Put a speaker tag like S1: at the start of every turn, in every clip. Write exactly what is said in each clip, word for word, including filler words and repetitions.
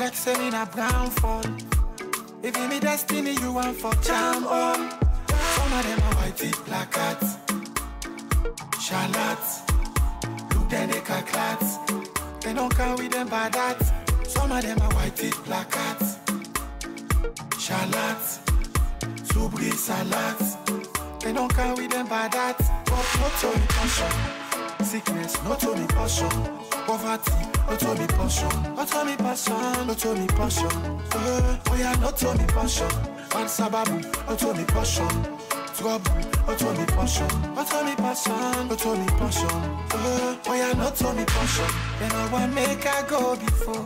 S1: like selling a brown fall. If you me destiny, you want for charm on. Some of them are white teeth, black cats, charlottes. Look then they can clats. They don't carry them by that. Some of them are white teeth, black cats, charlottes, subri salads. They don't carry them by that. But not to me passion. Sickness, not to me passion. Poverty, not to me passion. Not to me passion, not to me passion. Uh, oh yeah, not to me passion. Man sababu, not to me passion. Trouble, not to me passion. Not to me passion, not to me passion. Uh, oh yeah, not to me passion. They know what make I go before.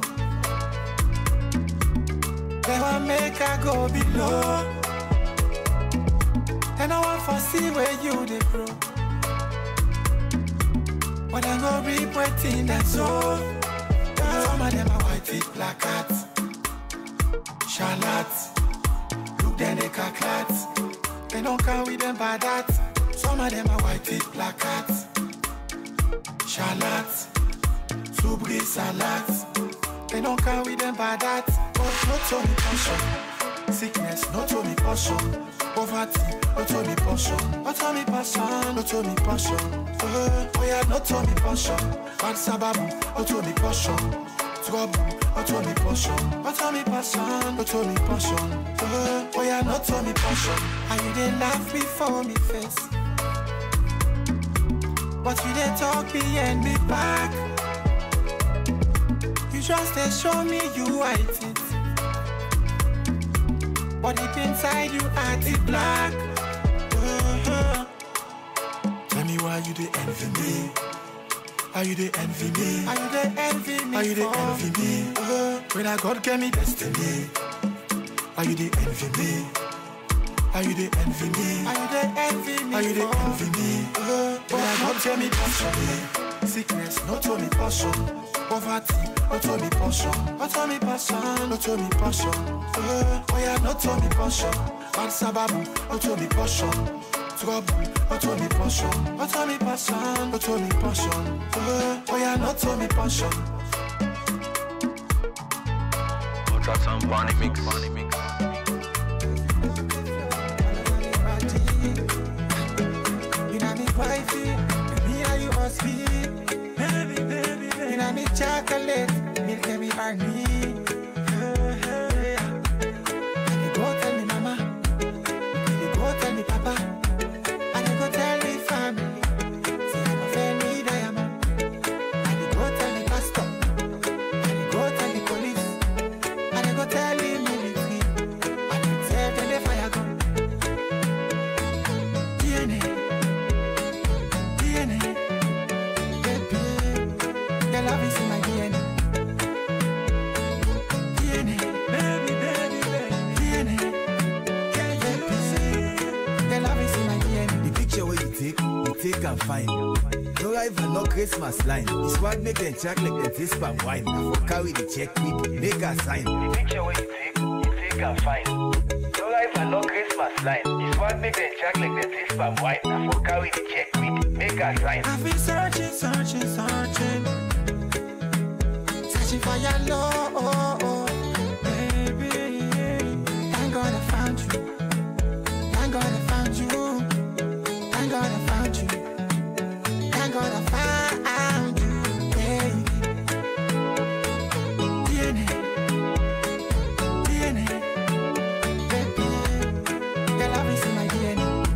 S1: They want make I go below. They no want for see where you they grow. But I go reap waiting that's all. Some of them are white teeth, black cats, charlottes. Look then they can clats. They don't carry them by that. Some of them are white teeth, black cats, charlottes, subri salads. They don't carry them by that. But not to me passion. Sickness, not to me passion. Poverty, not to me passion. Not to me passion, not to me passion. Uh, oh yeah, not to me passion. Man sababu, not to me passion. Trouble, not to me passion. Not to me passion, not to me passion. Uh, oh yeah, not to me passion. And you didn't laugh before me face, but you didn't talk behind me back. You just they show me you white it, but deep inside you act it black. Uh-huh. Tell me why you dey envy me? Are you dey envy me? Are you dey envy me? Are you dey envy me? Uh-huh. When I God gave me destiny, are you dey envy me? Are you dey envy me? Are you dey envy me? Are you dey envy me? Uh-huh. When I God gave me destiny, sickness not to me passion. Poverty, not to me passion. Not to me passion, not to me passion. Uh, oh yeah, not to me passion. Man sababu, not to me passion. Trouble, not to me passion. Not to me passion, not to me passion. Uh, oh yeah, not to me passion.
S2: Ultra Sound Bonnie Mix. Bonnie Mix.
S1: You know me wifey, me and you must be. Baby, baby, baby. You know me chocolate, milk and me honey. And you go tell me mama, and you go tell me papa, and you go tell me family. See I go fail me diamond. And you go tell me pastor, and you go tell the police, and you go tell the military, and you tell them the fire gun. D N A, D N A. Your love is in my D N A. D N A, baby, baby, baby. D N A, can't get busy. Your love is in my D N A.
S3: The picture where you take, you take and find. No rival, no Christmas line. The squad make them check like them taste palm wine. I for carry the check quick, make a sign.
S2: The picture where you take, you take and find. No rival, no Christmas line. The squad make them check like them taste palm wine. I for carry the check quick, make a sign.
S1: I've been searching, searching, searching. Searching for your love, baby. Thank God I found you. Thank God I found you. Thank God I found you. Thank God I found you, baby. D N A, D N A, baby. Your love is in my D N A.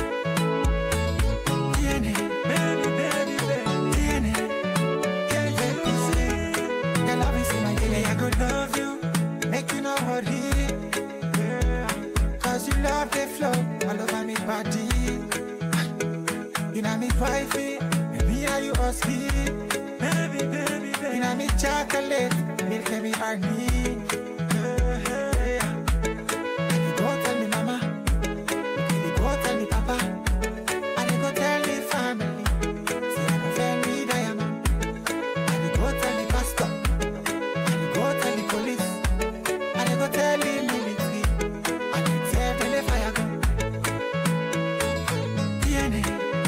S1: D N A, baby, baby, baby. D N A, can't get busy. Your love is in my D N A. I could love you, make you know what he. Yeah. Cause you love the flow all over me body. You know me wifey, and me and you husky. Baby, baby, baby. You know me chocolate, milk and me honey. Yeah. And you go tell me mama, and you go tell me papa, and you go tell me family. See I go fail me diamond. And you go tell me pastor, and you go tell the police, and you go tell the military, and you tell them the fire gun. D N A,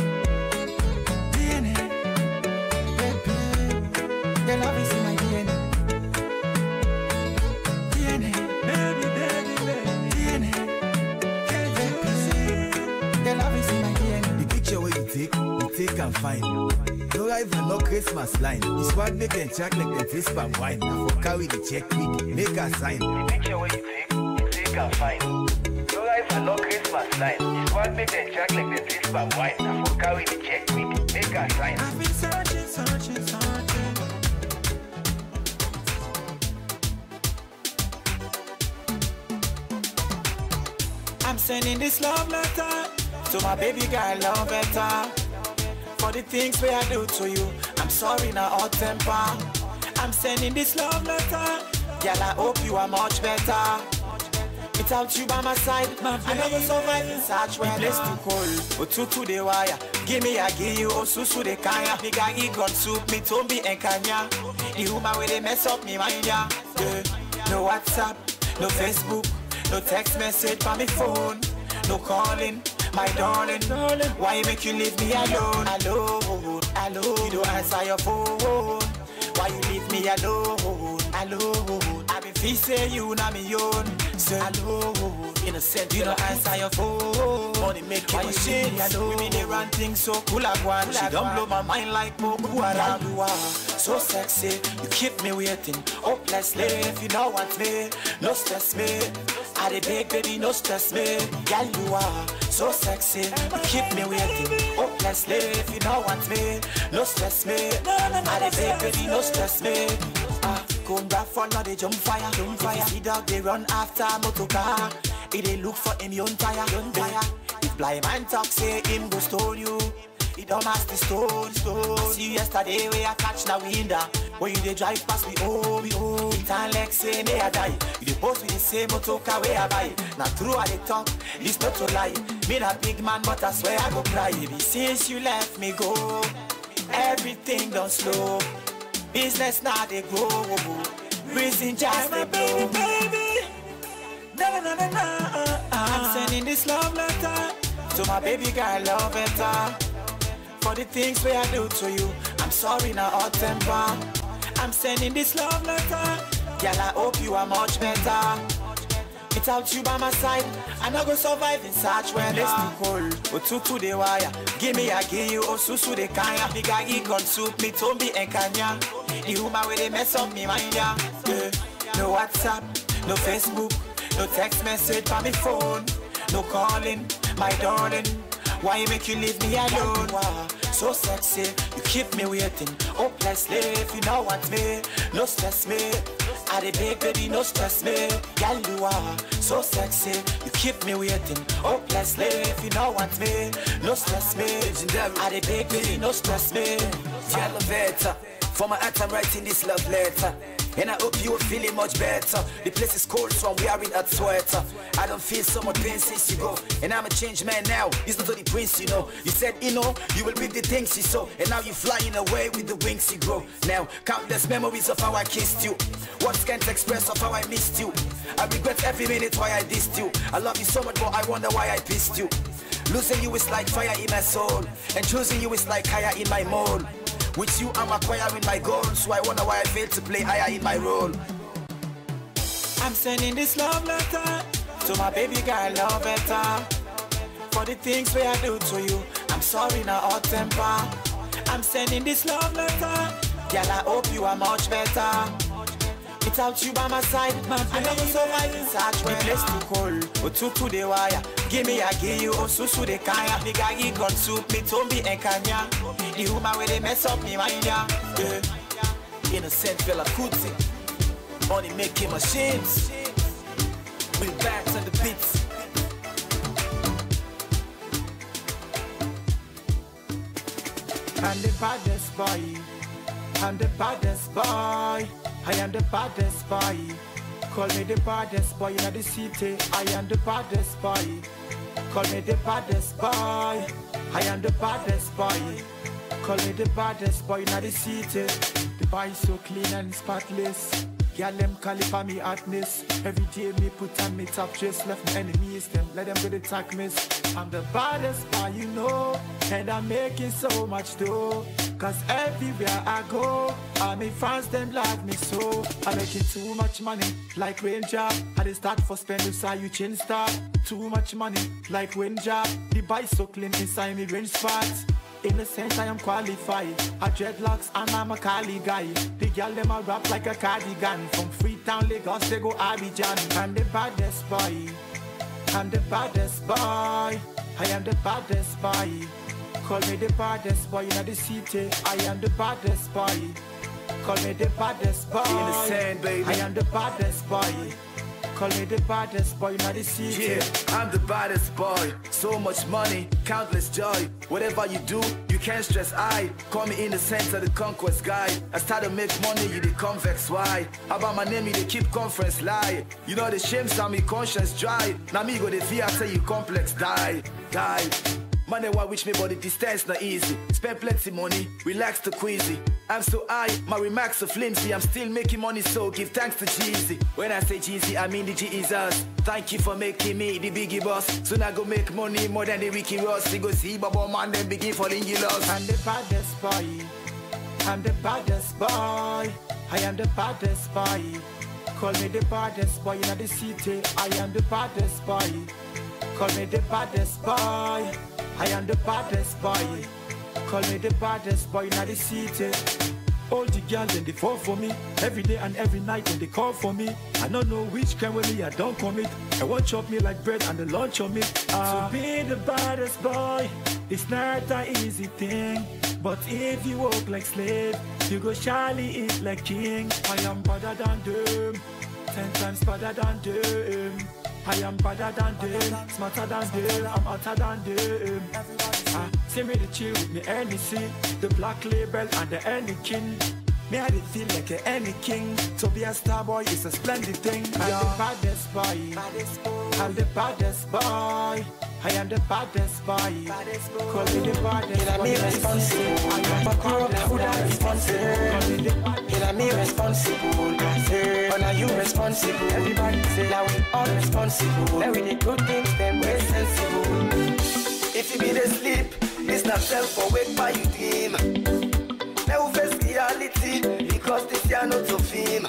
S1: D N A, baby. Your love is in my D N A.
S3: and fine. No rival, no Christmas line. This swag make them check like them taste palm wine. I for carry the check quick, make a sign.
S2: The picture where you take, you take and fine. No rival, no Christmas line. This one make them jack like them taste palm wine. I for carry the check quick, make a sign.
S1: I've been searching, searching, searching. I'm sending this love letter to my baby girl, love better. For the things where I do to you, I'm sorry, not hot temper. I'm sending this love letter, girl, I hope you are much better. Without you by my side, I never survive in such weather. The place too cold, but two to the wire. Give me a give you, oh susu de kaya. Me ga eat gun soup, me tombi and kanya. The woman where they mess up me mind ya. Yeah. No WhatsApp, no Facebook, no text message from me phone, no calling, my darling. darling. Why make you leave me alone? Alone, alone. You don't answer your phone. Why you leave me alone? Alone. I been feel say you not me own. Say alone. Innocent, you don't answer your phone. Money make you shit. We mean they run things so cool like one. She don't blow my mind like Boko Haram. You are so sexy, you keep me waiting. Hopelessly, if you don't want me, no stress me. I the big baby, no stress me. Girl, you are so sexy, you keep me waiting. Hopelessly, if you don't want me, no stress me. I the big baby, no stress me. Ah, come back for now, they jump fire, jump fire. If you see dog, they run after motor car. If they look for him, yon tire, yon tire. If blind man talk, say him go stone you. He don't ask the stone, stone. See yesterday where I catch the window. When you they drive past me, oh, me, oh. It ain't like say me I die. You they post with the same motor car where I buy. Now true I they talk, this not to lie. Me not big man, but I swear I go cry. Baby, since you left me go, everything done slow. Business now they grow. Reason just they blow. Baby, na na na na. I'm sending this love letter to my baby girl, love better. For the things where I do to you, I'm sorry, not hot temper. I'm sending this love letter, girl, I hope you are much better. Without you by my side, I not go survive in such weather. Place too cold, but two to the wire. Give me a give you, oh susu de kaya. Me ga eat gun soup, me tombi and kanya. The woman where they mess up me mind ya. Yeah. No WhatsApp, no Facebook, no text message from me phone, no calling, my darling. Why you make you leave me alone? Wow, so sexy, you keep me waiting. Hopelessly, if you don't want me, no stress me. I the big baby, no stress me. Girl, you are so sexy, you keep me waiting. Hopelessly, if you don't want me, no stress me. I the big baby, no stress me.
S4: Yellow better, for my heart I'm writing this love letter. And I hope you are feeling much better. The place is cold, so I'm wearing a sweater. I don't feel so much pain since you go. And I'm a changed man now. It's not only prince, you know. You said, you know, you will reap the things you sow. And now you're flying away with the wings you grow. Now, countless memories of how I kissed you. Words can't express of how I missed you. I regret every minute why I dissed you. I love you so much, but I wonder why I pissed you. Losing you is like fire in my soul. And choosing you is like higher in my mold. With you, I'm acquiring my goals, so I wonder why I failed to play higher in my role.
S1: I'm sending this love letter to my baby girl, love better. For the things where I do to you, I'm sorry, not hot temper. I'm sending this love letter, girl, I hope you are much better. Without you by my side, I never survive in such weather. The place too cold, but two to the wire. Give me a give you, oh susu de kaya. Me ga eat gun soup, me tombi and kanya. The woman where they mess up me mind ya. Yeah. Innocent fella kuti, money making machines. We back to the beats. I'm the baddest boy. I'm the baddest boy. I am the baddest boy. Call me the baddest boy in the city. I am the baddest boy. Call me the baddest boy. I am the baddest boy. Call me the baddest boy in the city. The boy so clean and spotless. Girl them call it for me hotness. Every day me put on me top dress. Left my enemies them, let them go the attack miss. I'm the baddest boy you know. And I'm making so much dough. Cause everywhere I go, all my fans them love me so. I'm making too much money, like rain job. I dey start for spending, so you chain star. Too much money, like rain job. The bike so clean inside me range spots. In a sense, I am qualified. I dreadlocks and I'm a Cali guy. The girl them a rap like a cardigan. From Freetown, Lagos, they go Abidjan. I'm the baddest boy. I'm the baddest boy. I am the baddest boy. Call me the baddest boy in the city. I am the baddest boy. Call me the baddest boy.
S4: In the sand, baby.
S1: I am the baddest boy. Call me the baddest boy in the city.
S4: Yeah, I'm the baddest boy. So much money, countless joy. Whatever you do, you can't stress I. Call me in the center, the conquest guy. I start to make money, you the convex why. About my name, you the keep conference lie. You know the shame, so me conscience dry. Now me go the fear, tell you complex die, die. Money why wish me, but the distance not easy. Spend plenty money, relax to queasy. I'm so high, my remarks so flimsy. I'm still making money, so give thanks to Jeezy. When I say Jeezy, I mean the G is us. Thank you for making me the biggie boss. Soon I go make money more than the Ricky Ross. We go see Baba Man, then begin falling you lost.
S1: I'm the baddest boy. I'm the baddest boy. I am the baddest boy. Call me the baddest boy in the city. I am the baddest boy. Call me the baddest boy. I am the baddest boy. Call me the baddest boy in the city. All the girls and they fall for me. Every day and every night and they call for me. I don't know which crime with me I don't commit. I won't chop me like bread and the lunch on me. Uh, to be the baddest boy, it's not an easy thing. But if you walk like slave, you go surely eat like king. I am better than them, ten times better than them. I am better than them, smarter than them, I'm hotter than them. Ah, see me the chill with me N E C, the black label and the any king. Me I did feel like a any king. To be a star boy is a splendid thing. I'm yeah. the baddest boy. baddest boy. I'm the baddest boy. I am the baddest boy. Baddest boy. Call me the baddest boy.
S5: Me responsible. I am a girl who that responsible. Killer me responsible. Oh, now you responsible. Everybody say that we all responsible. Now we the good things, them way sensible.
S4: If you be the sleep, it's not self for wake by you dream. Now face reality, because this year not so fame.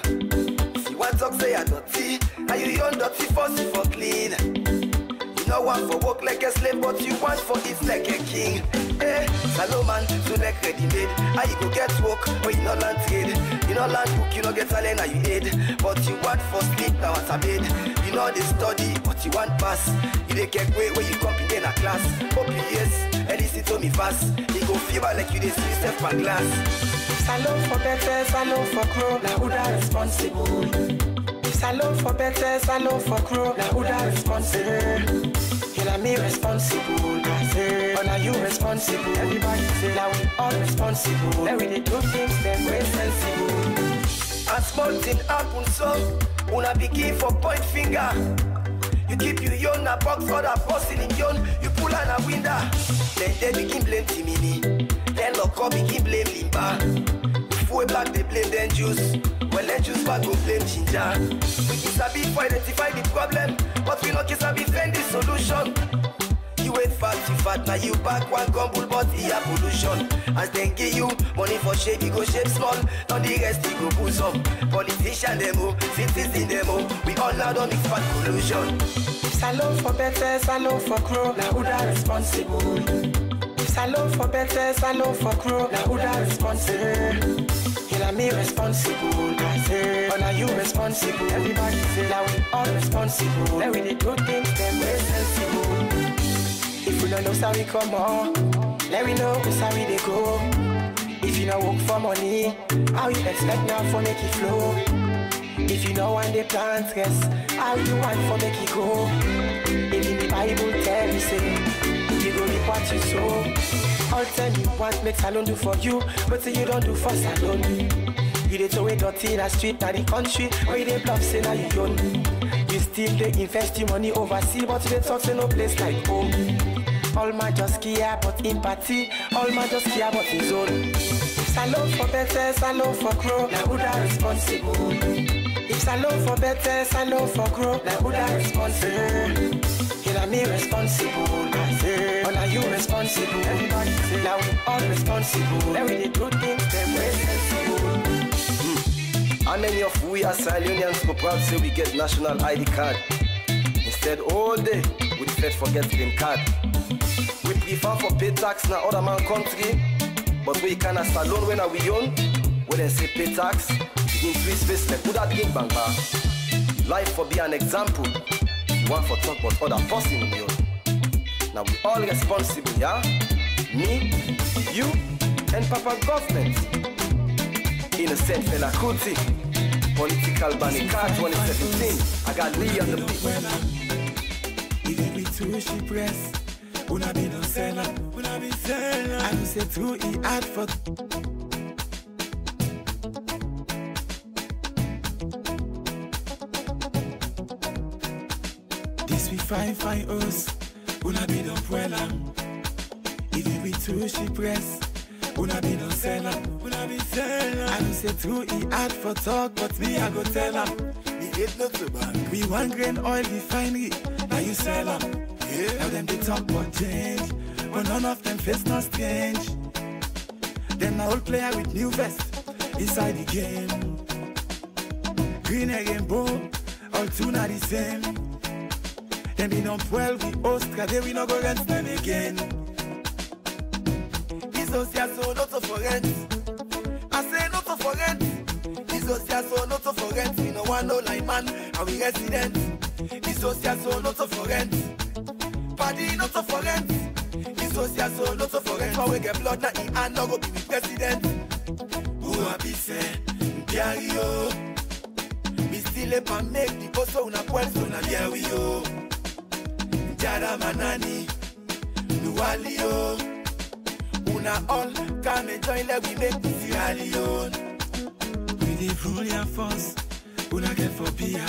S4: If you want to talk say you're dirty, and you young dirty fussy for clean. You know want for work like a slave, but you want for it like a king. Hey, Salomon, so like ready made. How you go get work, but you not land trade. You know land book, you know get talent, and you aid. But you want for sleep, now what's a bed. You know they study, but you want pass. You they get way where you come in a class. Hope you yes, and listen to me fast. You go fever like you they see step my glass.
S5: Salon for better, salon for crow, now who that responsible? Salon for better, salon for crow, now who that responsible? You know me responsible, oh now you responsible. Everybody say that we all responsible. Now we the do things them way sensible.
S4: And small thing happen so, una begin for point finger. You keep you young, a box for the person in young. You pull on a window, then they begin blame Timini. Then lock up begin blame Limba. Before black they blame then juice. Well then juice back go blame ginger. We can sabi for identify the problem, but we not can sabi find the solution. You wait fat, you fat, now you back one gumble, but here pollution. As they give you money for shape, you go shape small. Now the rest you go boost up. Politician demo, citizen demo, we all now don't mix fat pollution.
S5: Salon for better, salon for crow, now who that responsible? Salon for better, salon for crow, now who that responsible? You know me responsible, oh now you responsible. Everybody say that we all responsible. Now we the good things, them way sensible. If we don't know how we come on, let me know who's how we they go. If you don't work for money, how you expect now for make it flow? If you know when they plant stress, how you want for make it go? Even the Bible tell you say, you go reap what you sow. I'll tell you what makes salon do for you, but say you don't do for salon. You dey throw away dirty in the street, now the country, where you dey bluff say now you own. You still dey invest your money overseas, but you dey talk say no place like home. All man just care but empathy, all man just care but his own. Salon for better, salon for crow, now who that responsible? If salon for better, salon for crow, now who that responsible? You know me responsible, oh now you responsible. Everybody say now we all responsible. Now we the do things them way sensible.
S4: Hmm. And many of we as Salionians go proud say we get national I D card. Instead all day we the fed forget them card.
S6: We prefer for pay tax na other man country, but we can as alone when are we own. When they say pay tax, begin twist face like who that game bang bang. Life for be an example. You want for talk about other person in you. Now we all responsible, yeah? Me, you, and Papa government. Innocent fella Kuti, political banning card twenty seventeen. I got Lee on the beat.
S1: Even with two she press, una be no seller, una be seller. I say two e hard for. This we fine fine us, una be no puella. Even with two she press, una be no seller, una be seller. I say two e hard for talk, but me I go tell her. Me hate not to bank. We one grain oil refinery, now you sell them. Yeah. Now them they talk about change, but none of them face no strange. Them a old player with new vest inside the game. Green and rainbow, all two not the same. Them be no twelve, we host, cause they we no go against them again. This house here so not to forget. I say not to forget. This house here so not to forget. We no want no line man, and we resident. This house here so not to forget. Party not to forget. This house here so not to forget. For we get blood, now he and no go be the president. Who a be say, Biario. Me still up and make the post so una puerto na Biario. Jada Manani, Nualio. Una all come and join like we make the Sierra Leone. We dey rule your force, una get for beer.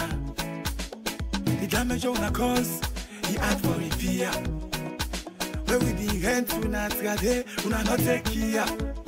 S1: The damage una cause, he add for repair. When we be rent una trade, una not take care.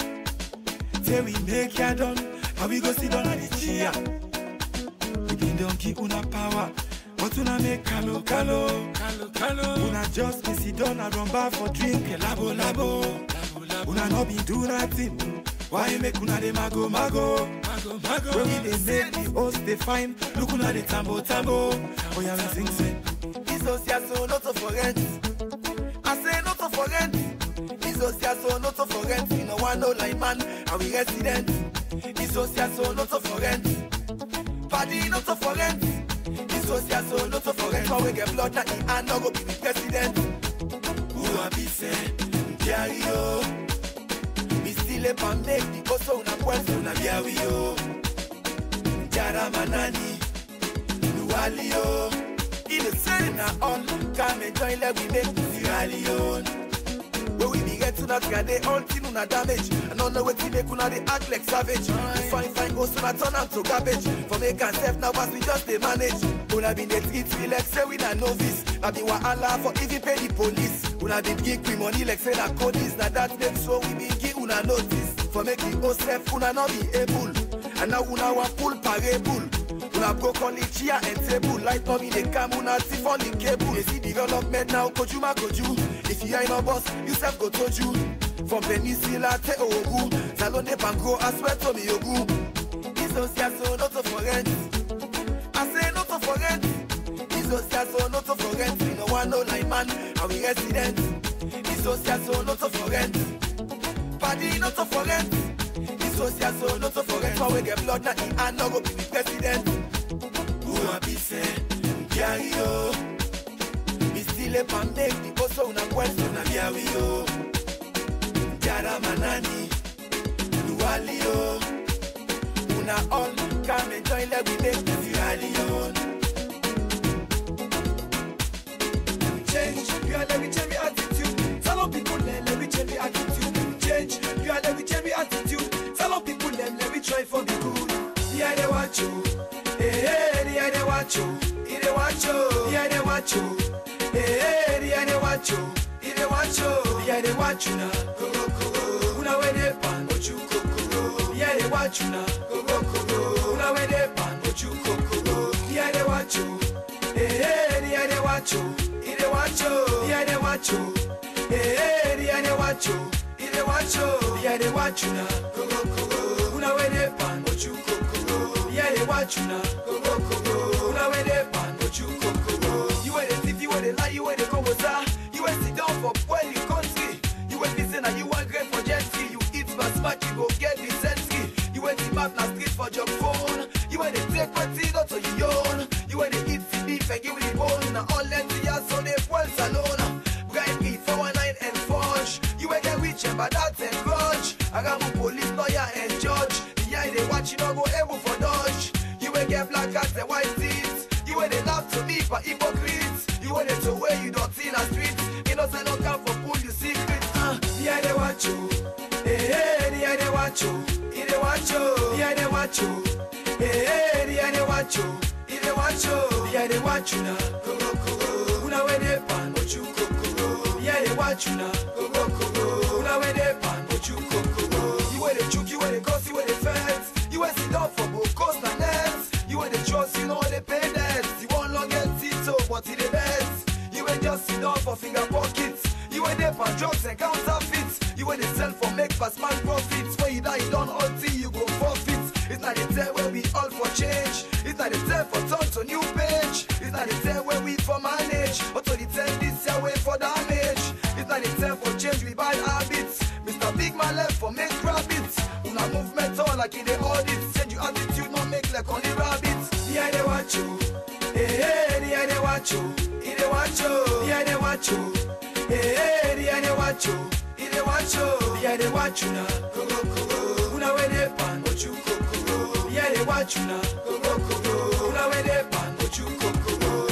S1: Say we make ya done, and we go sit down on the chair. We been donkey una power, but una make calo calo, calo calo. Una just be sit down and run bar for drink, labo labo. Una no be do nothing. Why you make una de mago mago? Mago mago. When we dey make the host they fine, look una de tambo tambo. Oh yeah, we sing say. This house here so not to forget. I say not to forget. This house here so not to forget. We no want no line man, and we resident. This house here so not to forget. Party not to forget. This house here so not to forget. For we get blood now, he and no go be the president. Who a be say, Biario. Still up and make the post so una puerto na Biario. Jada Manani, Nualio. Innocent na all come and join like we make the Sierra Leone. When we be get to that guy, they all team una damage. I don't know what we make una they act like savage. We fine fine goes to na turn am to garbage. For make and self now as we just they manage. Una been they treat we like say we na novice. I be wahala for if you pay the police. Una been give we money like say na codies. Now that makes so we be give una notice. For make the whole self una not be able. And now una want pull parable. Una broke on the chair and table. Light up in the cam, una tiff on the cable. You see development now, Kojuma Koju. If you ain't no boss, you self go told you. From Peninsula to Ogu, Salon de Banco, I swear to me Ogu. This house here so not to forget. I say not to forget. This house here so not to forget. We no want no line man, and we resident. This house here so not to forget. Party not to forget. This house here so not to forget. For we get blood now, he and no go be the president. Who a be say, Biario. Me still up and make the post so una puerto na Biario. Jada Manani, Nualio. Una all come and join like we make the Sierra Leone. Change, you are let me change my attitude. Some people then let me change my attitude. Change, you are let me change my attitude. Some people then let me try for the good. Yeah, they want you. Hey, yeah, they want you. Yeah, they want you. Yeah, they want you. Hey, yeah, they want you. Yeah, they want you. Yeah, they want you now. Go go go go. Una we dey pan, but you go go go. Yeah, they want you now. Go go go go. Una we dey pan, but you go go go. Yeah, they want you. Hey, yeah, they want you. Yeah, they want you. Yeah, they want you. Hey, yeah, they want you. Yeah, they want you. Yeah, they want you now. Go go go go. Una we dey pan, but you go go go. Yeah, they want you now. Go go go go. Una we dey pan, but you go go go. You ain't the thief, you ain't the lie, you ain't the conversa. You ain't sit down for boiling country.
S7: black as the white teeth. You where they laugh to me for hypocrites. You where they to where you don't see in the streets. Innocent don't come for pull your secrets. Uh, yeah, they watch you. Hey, hey, yeah, they watch you. Yeah, they watch you. Yeah, they watch you. Hey, hey, yeah, they watch you. Yeah, they watch you. Yeah, they watch you now. Go, go, go, go. Una where they pan, but you go, go, go. Yeah, they watch you now. Go, go, go, go. Una where they pan, but you go, go, go. You where they choke, you where they cuss, you where they fence. You where sit down for both coast and nets. You where they trust, you know they pay debts. You won't long get Tito, but he the best. You ain't just sit down for finger pockets. You ain't there for drugs and counterfeits. You ain't they sell for make fast man profits. When you die, you don't until you go forfeit. It's not the time where we all for change. It's not the time for turn to new page. It's not the time where we for manage. But to the time this year wait for damage. It's not the time for change with bad habits. Mister Big Man left for make rabbits. Una movement all like in the audits. Change your attitude, not make like only rabbits. Yeah, they watch you. Hey, hey, yeah, they watch you. Yeah, they watch you. Yeah, they watch you. Hey, hey, yeah, they watch you. Yeah, they watch you. Yeah, they watch you now. Go, go, go, go. Una where they pan, but you go, go, go. Yeah, they watch you now. Go, go, go, go. Una where they pan, but you go, go, go.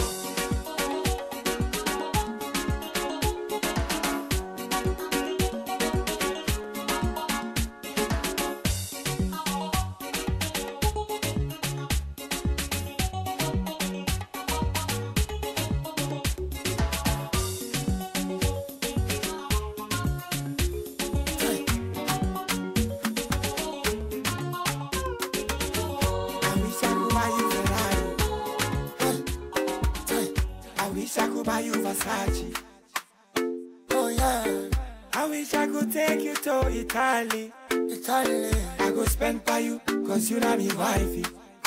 S5: Oh yeah, I wish I could take you to Italy. Italy, I go spend by you, cause you not me wifey.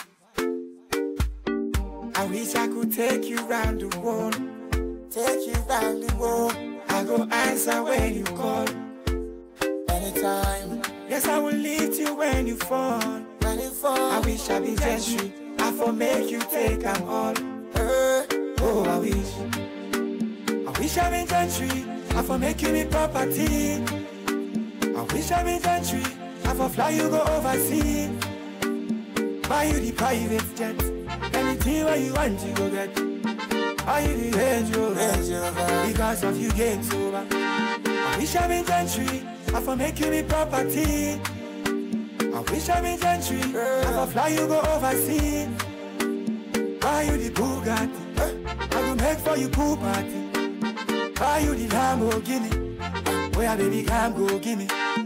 S5: I wish I could take you round the world. Take you round the world. I go answer when you call. Anytime. Yes, I will lift you when you fall. When you fall. I wish I be gentry. I for make you take them all. Uh, oh, I wish. I wish I be gentry, I for make you me property. I wish I be gentry, I for fly you go overseas. Buy you the private jet, anything where you want you go get. Buy you the Range Rover, because of you game's over. I wish I be gentry, I for make you me property. I wish I be gentry, I for fly you go overseas. Buy you the Bugatti, I go make for you pool party. Buy you the Lamborghini, where baby come go gimme.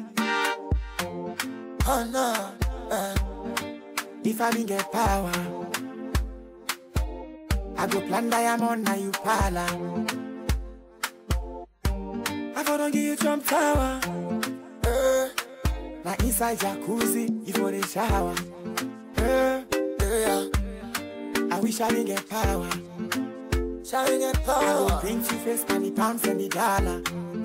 S5: Oh no, uh, if I didn't get power, I go plan diamond now you pala. I go don't give you Trump Tower, uh, now inside jacuzzi, you for the shower. Uh, yeah. I wish I didn't get power. Shall we get power? I go bring two face and the pounds and the dollar.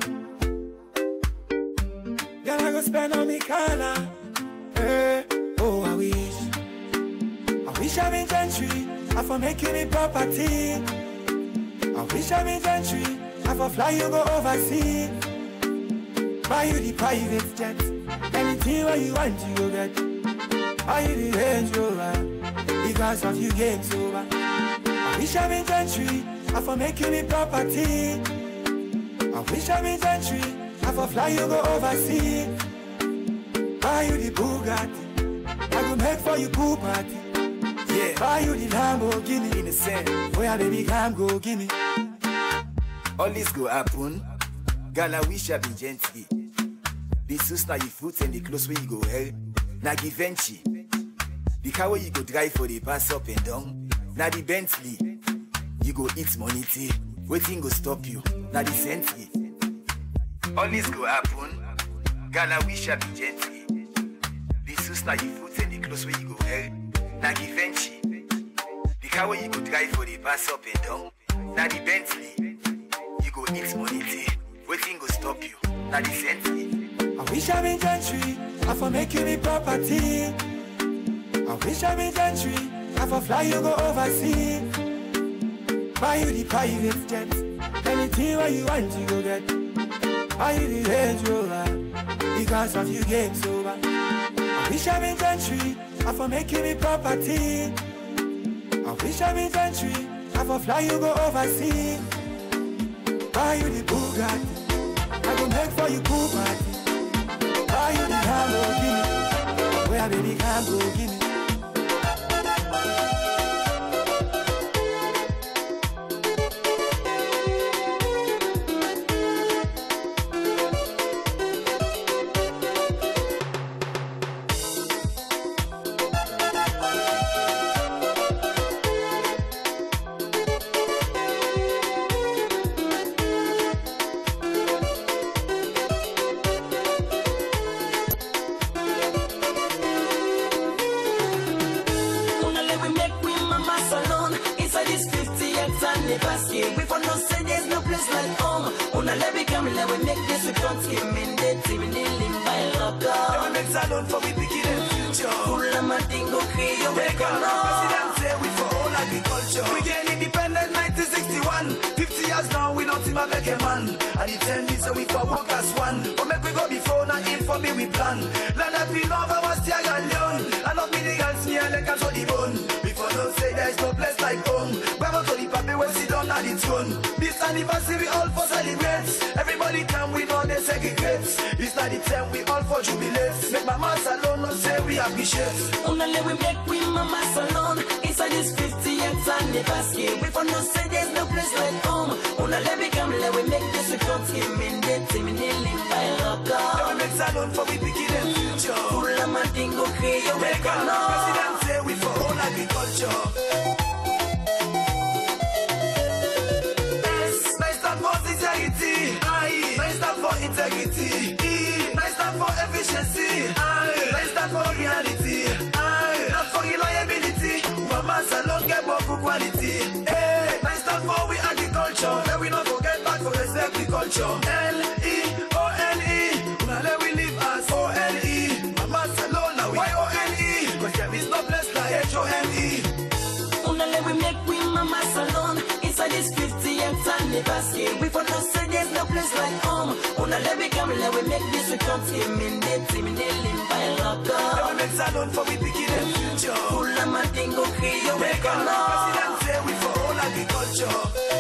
S5: Girl, I go spend on me color. Eh, oh, I wish. I wish I be gentry. I for make you me property. I wish I be gentry. I for fly you go overseas. Buy you the private jet. Anything where you want you go get. Buy you the Range Rover, because of you game's over. I wish I be gentry, I for make you me property. I wish I be gentry, I for fly you go overseas. Buy you the Bugatti, I go make for you pool party. Yeah, buy you the Lamborghini in the sand, where baby come go gimme.
S3: All this go happen, girl I wish I be gently. The suits now you foot and the clothes where you go hell. Now give Givenchy, the car where you go drive for the pass up and down. Now the Bentley, you go eat money tea. Waiting go stop you, now the Bentley. All this go happen, girl I wish I be gently. The suits now you foot and the clothes where you go hell. Now the Givenchy, the car where you go drive for the pass up and down. Now the Bentley, you go eat money tea. Waiting go stop you, now the Bentley.
S5: I wish I be gentry, I for make you me property. I wish I be gentry, I for fly you go overseas. Buy you the private jet, anything where you want you go get. Buy you the Range Rover, because of you game's over. I wish I be gentry, I for make you me property.
S1: Wish I'm in country, I for fly you go overseas. Buy you the Bugatti, I go make for you cool party. Buy you the Lamborghini, where baby can go give me.
S7: This anniversary all for celebrates. Everybody come, we know they segregates. It's not the time we all for jubilates. Make mama salon, no say we appreciate. Only we make we mama salon. Inside this fiftieth anniversary. We for no say there's no place like home. Only we come, let we make this a country. Mean that team in the limb by local. Let we make salon for we begin in future. Full of my dingo create. Make a president say we for all agriculture. Nice stand for integrity. E. Nice stand for efficiency. I. Nice stand for reality. I. Not for reliability. Mama salon get more for quality. A. Nice stand for we agriculture. Let we not forget back for this agriculture. L E O N E. Now let we live as O N E. Mama salon now Y O N E. Cause there is no place like H O M E. Una let we make we mama salon. Inside this fiftieth anniversary. We for no say there's no place like home. Una let me come, let we make this a country. Mean that team in the limb by local. Let we make salon for we begin in future. Full of my dingo create. Make a president say we for all agriculture.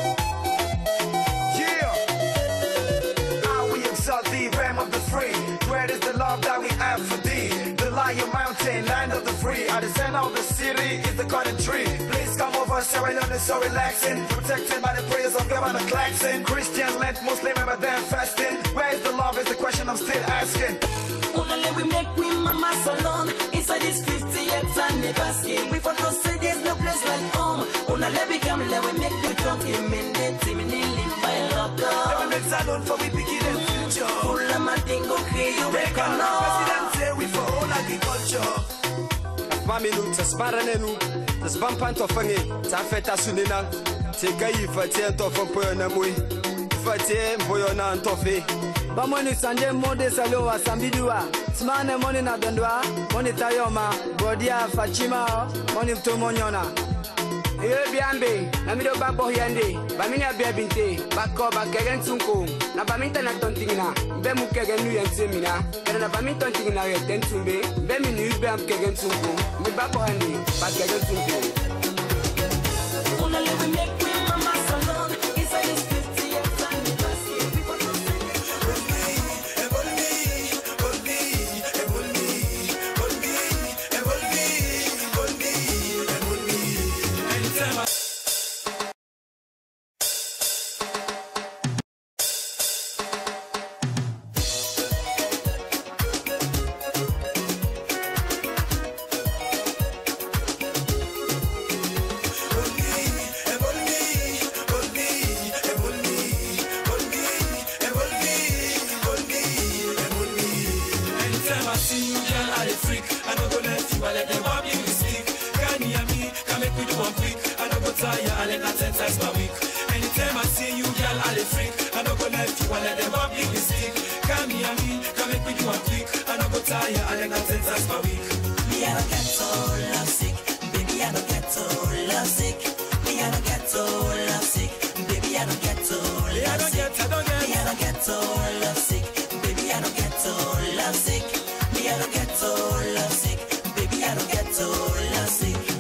S7: Yeah. How we exalt the realm of the free. Where is the love that we have for thee? The Lion Mountain, land of the free. At the center of the city is the cotton tree. Please come over, so I learn so relaxing. Protected by the prayers of God and the klaxon. Christian, Lent, Muslim, ever then fasting. Where is the love is the question I'm still asking. Only we make we mama salon. Inside this fiftieth anniversary. We for no say there's no place like home. Only we come, let we make the country. Mean that team in the limb by local. Let we make salon for we begin in future. Full of my dingo create. Make a president say we for all agriculture.
S6: Maminu, Tasparanenu, the Spampan of Fangi, Tafeta Sunina, take a Fatia of Poyanamui, Fatia, Boyona and Toffee.
S8: Bamoni Sanje Mode Saloa, Sambidua, Smane Moni Nadandua, Moni Tayoma, Bodia, Fachima, Moni Tomoniona. Biambe, Namido Babo Yande, Bamina Biabinte, Bako Bakagan Sunko, Nabaminta Natontina, Bemu Kagan and Semina, and Nabaminton Tina, Tentumbe, Beminu Bam Kagan Sunko, Mibako Handi, Bakagan Sunko. Only we make me mama salon, inside this fiftieth anniversary. People don't say
S9: Anytime I see you, girl, I'll freak. I don't go left you, I let them up you stick. Come here, me, come make me do one quick. I don't go tired, I let that ten times per week. Me, I don't get so lovesick, baby, I don't get so lovesick. Me, I don't get so lovesick, baby, I don't get so lovesick. Me, I don't get so lovesick, baby, I don't get so lovesick. Me, I don't get so lovesick, baby, I don't get so lovesick. Me, bitch, you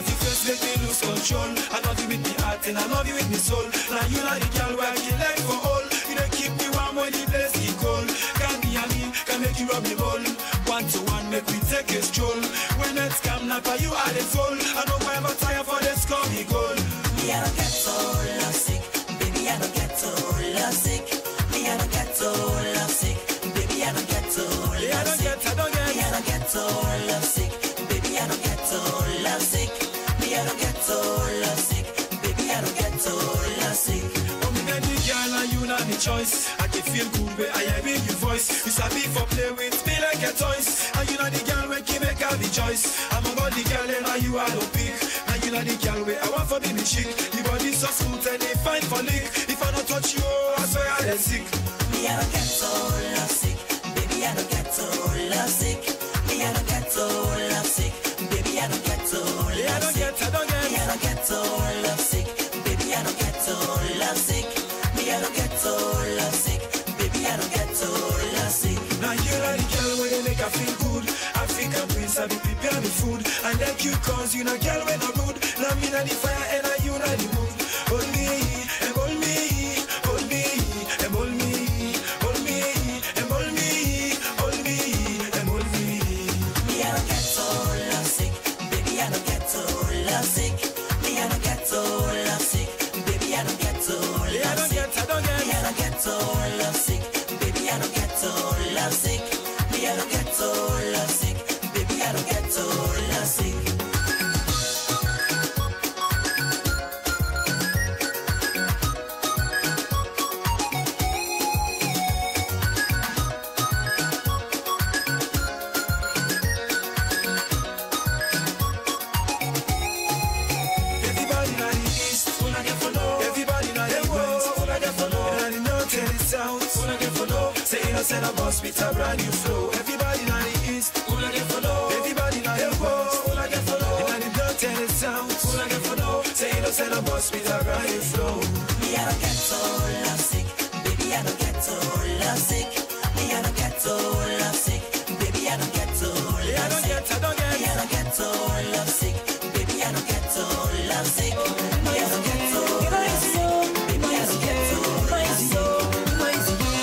S9: love you first, make me lose control. I love you with me heart and I love you with me soul. Now you like the girl where I can like for all. You don't keep me warm when the place is cold. Can be a me, can make you rub the ball. One to one, make we take a stroll. When it's come, now for you are the soul. I don't ever tire for this comedy goal.
S10: Me I don't get so lovesick, baby I don't get so lovesick. Me I don't get so lovesick, baby I don't get so lovesick.
S9: Me I don't get, I don't get.
S10: Me I don't get so lovesick, baby I don't get so lovesick. Me I don't get so lovesick, baby I don't get so lovesick.
S9: Oh me get the girl and you not the choice. I can feel good where I hear your voice. You sabi for play with me like a toys. And you know the girl where can make all the choice. I'm a the girl and you are no pick. And you know the girl where I want for me the chick. Your body so smooth and they fine for lick. If I don't touch you, I swear I'm sick.
S10: Me I don't get so lovesick, baby I don't get so lovesick. Me I don't get so lovesick, baby I don't get so lovesick.
S9: Me I don't get, I don't get.
S10: Me I don't get so lovesick, baby I don't get so lovesick. Me I don't get so lovesick, baby I don't get so lovesick.
S9: Now you like the girl where they make I feel good. African prince, I be prepare me food. I like you cause you know girl when I'm rude. Now me not the fire and I you not the mood. Hold me, and hold me, hold me, and hold me, hold me, and hold me, hold me, and hold me.
S10: Me I don't get so lovesick, baby I don't get so lovesick. Me I don't get so lovesick, baby I don't get so lovesick.
S9: Me I don't get, I don't get.
S10: Me I don't get so lovesick, baby I don't get so lovesick. Me I don't get so lovesick, baby I don't get so lovesick.
S9: Everybody know the east, wanna get follow. Everybody know the west, wanna get follow. And the north and the south, wanna get follow. Say innocent of us with a brand new flow. Everybody know the east, wanna get follow. Everybody know the west, wanna get follow. And the north and the south, wanna get follow. Say innocent of us with a brand new flow.
S10: Me I don't get so lovesick, baby I don't get so lovesick. Me I don't get so lovesick, baby I don't get so lovesick.
S9: Me I don't get, I don't get.
S10: Me I don't get so lovesick, baby I don't get so lovesick. Me I don't get so lovesick, baby I don't get so lovesick.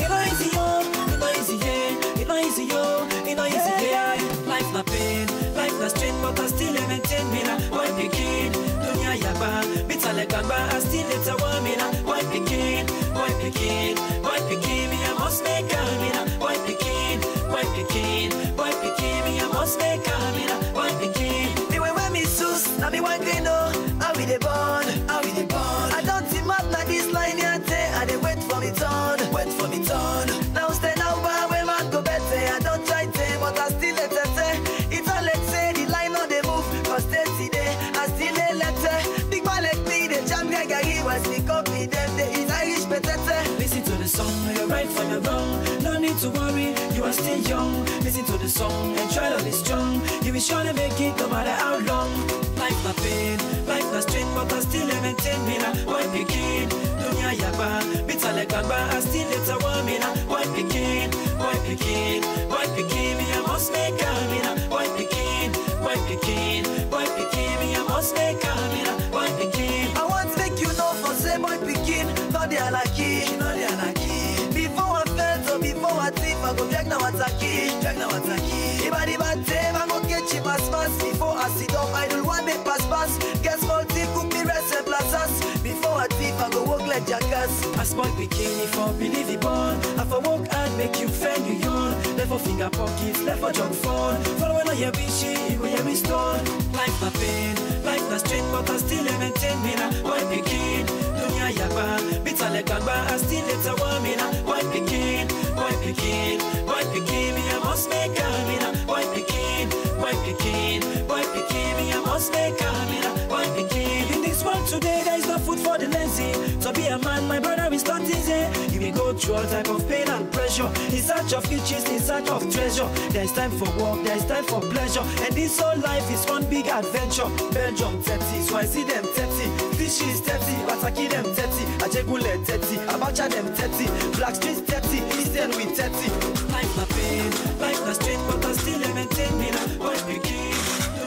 S9: Life na pain, life na strain, but I still maintain me na. Why begin? Dunya yaba, bitale gamba, I still let a woman na. Why begin? Why begin? Why begin? Me I must make a me na. Why begin? Why begin? Why begin? Me I must make a me na. Why begin?
S7: Me when when me sus, now me want to know how we dey born, how we dey born. I don't see mad na this line here, I dey wait for me turn, wait for me turn. Now stay now, but when man go better, I don't try to, but I still let it say. It's all let's say the line on the move, cause steady day, I still let letter. Big man like me, the jam guy guy, was me copy them, the is Irish petete.
S9: Listen to the song, you're right for the wrong. No need to worry, you are still young. Listen to the song and try to be strong. You will surely make it no matter how long. Life na pain, life na strain, but I still maintain me na. Why begin? Dunya yaba, bitale gamba, I still let a woman na. Why begin? Why begin? Why begin? Me I must make a me na. Why begin? Why begin? Why begin? Me I must make a me na. Why begin?
S7: I want to make you know for say boy begin, not the anarchy, not the anarchy. Before I felt or before I thief, I go drag now attacky, drag now attacky. If I did bad time, I go get cheap as fast. Before I sit up, I don't want me pass pass. Get small thief, cook me rest and plazas. Before I thief, I go walk like jackass.
S9: As boy begin, if I believe it born, I for walk and make you fail you yawn. Left for finger pockets, left for junk phone. Follow when I hear wishy, you go hear me stone. Life na pain, life na strain, but I still maintain me na. Why begin? Dunya yaba, bitale gamba, I still let a woman na. Why begin? Why begin? Why begin? Me I must make a me na. Why begin? Why begin? Why begin? Me I must make a me na. Why begin? In this world today, there is no food for the lazy. To be a man, my brother, is not easy. You will go through all type of pain and pressure. In search of riches, in search of treasure. There is time for work, there is time for pleasure. And this whole life is one big adventure. Belgium thirty, so I see them thirty. Fishes thirty, Bataki them thirty. Ajegule thirty, Abacha them thirty. Black Street thirty, Eastern with thirty. Life na pain, life na strain, but I still maintain me na. Why begin? Dunya yaba.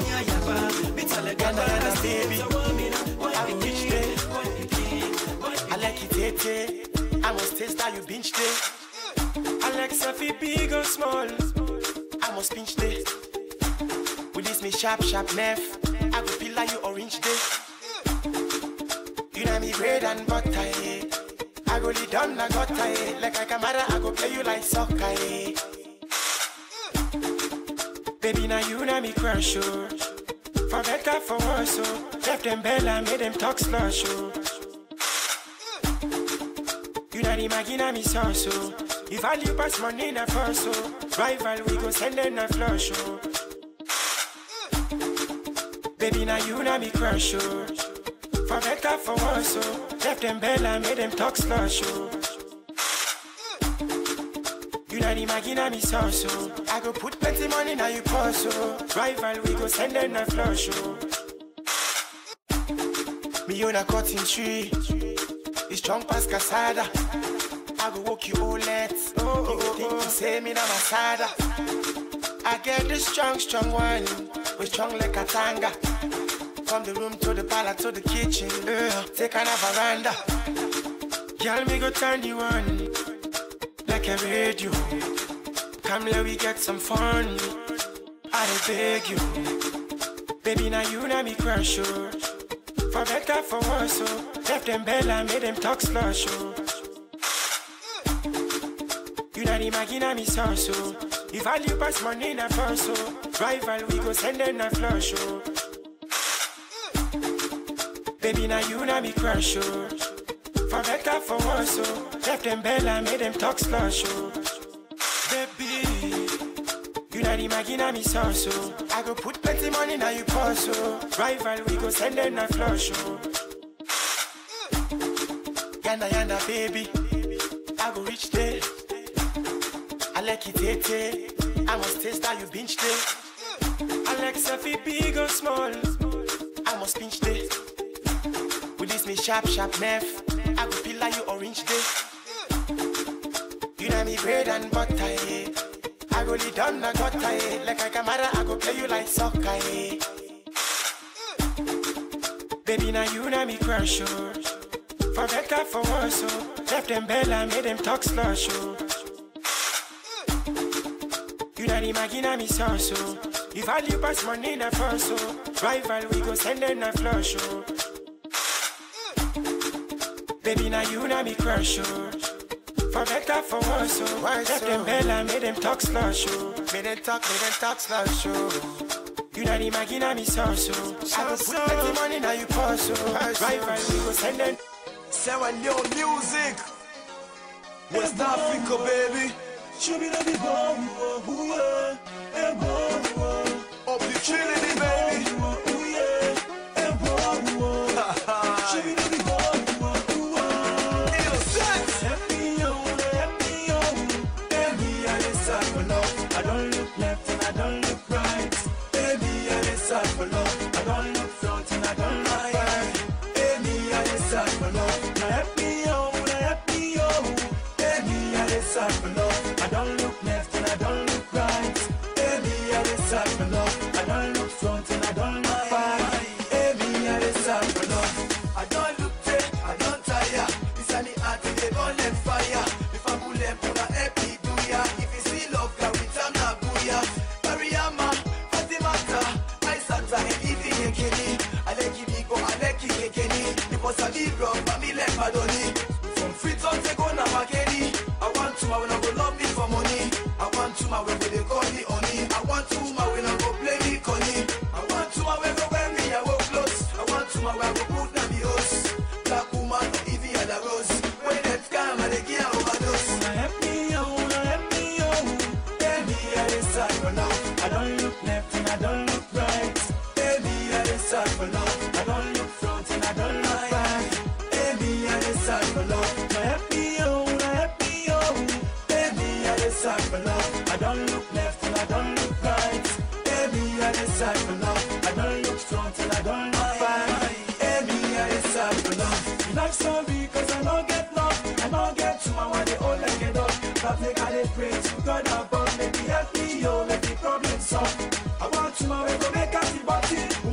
S5: Ghana, Ghana, baby. I will reach there. I like it, tete. I must taste how you binge there. I like Safi big or small. I must pinch there. With this me sharp, sharp nerve. I go feel like you orange day. You know me bread and butter, eh. I go lay down, I got eh. Like a camera, I go play you like soccer, eh. Baby, now you know me crush, oh. For better, for worse, oh. Left them bella, made them talk slush, oh. You know the magina me sauce, oh. If I you pass money in a first, oh. Rival, we go send them a flush, oh. Baby, now you know me crush, oh. For better, for worse, oh. Left them bella, made them talk slush, oh. You know the magina me sauce, oh. I go put plenty money now you purse, oh. Rival, we go send them a flush, oh. Me on a cutting tree. It's strong past casada. I go walk you all let. Oh, oh, oh, think you say me na masada. I get this strong, strong one. We strong like a tanga. From the room to the parlor to the kitchen. Uh, take on a veranda. Girl, me go turn you on. Like a radio. Come let we get some fun. I beg you. Baby, now you know me crush, oh. For better, for worse, oh. Left them bella, made them talk slush, oh. You know the magina me sauce, oh. If I you pass money in a first, oh. Rival, we go send them a flush, oh. Baby, now you know me crush, oh. For better, for worse, oh. Left them bella, made them talk slush, oh. Baby, you know the magina me sauce, oh. I go put plenty money now you purse, oh. Rival, we go send them a flush, oh. Yana, yana, baby. I go reach there. I like it, tete. I must taste how you binge there. I like Safi big or small. I must pinch there. With this me sharp, sharp nerve. I go feel like you orange day. You know me bread and butter, eh. I go lay down, I got eh. Like a camera, I go play you like soccer, eh. Baby, now you know me crush, oh. For better, for worse, oh. Left them bella, made them talk slush, oh. You know the magina me sauce, oh. If I you pass money in a first, oh. Rival, we go send them a flush, oh. Baby, now you know me crush, oh. For better, for worse, oh. Left them bella, made them talk slush, oh. Made them talk, made them talk slush, oh. You know the magina me sauce, oh. I go put plenty money now you purse, oh. Rival, we go send them.
S7: Say when your music West Africa, baby. Should be the bomb, up the Trinity, baby. Should be the bomb, innocent.
S9: I don't look left and I don't look right. Baby, I decide for love. I don't look front and I don't look back. Baby, I decide for love. Now help me out, now help me out. Baby, I decide for love. I don't look left and I don't look right. Baby, I decide for love. I don't look front and I don't look back. Baby, I decide for love.
S7: I don't look dead, I don't tire. This and the heart, they don't let fire. If I pull them, pull a happy do ya. If you see love, go with them, na booya. Mariama, Fatimata, I sat and even a kenny. I like you, go, I like you, kenny. Because I be wrong, but me like Madoni. From free on take on a Makeni. I want to, I will not go love me for money. I want to, my way they call me honey. I want to, my way not go play me conny. I want to, my way go wear me, I will close. I want to, my way go put na the host. Black woman, Evie and a rose. When that come, I they get overdose.
S9: Now help me out, now help me out. Baby, I decide for love. I don't look left and I don't look right. Baby, I decide for love. I don't look front and I don't look back. Baby, I decide for love. Now help me out, now help me out. Baby, I decide for love. I don't look left and I don't look right. Baby, I decide for love. I don't look front and I don't look back. Baby, I decide for love. Life's so big cause I don't get love. I don't get to my one, they all like it up. That make I they pray to God above. Maybe help me, yo, let the problem solve. I want to my way, go make a see body.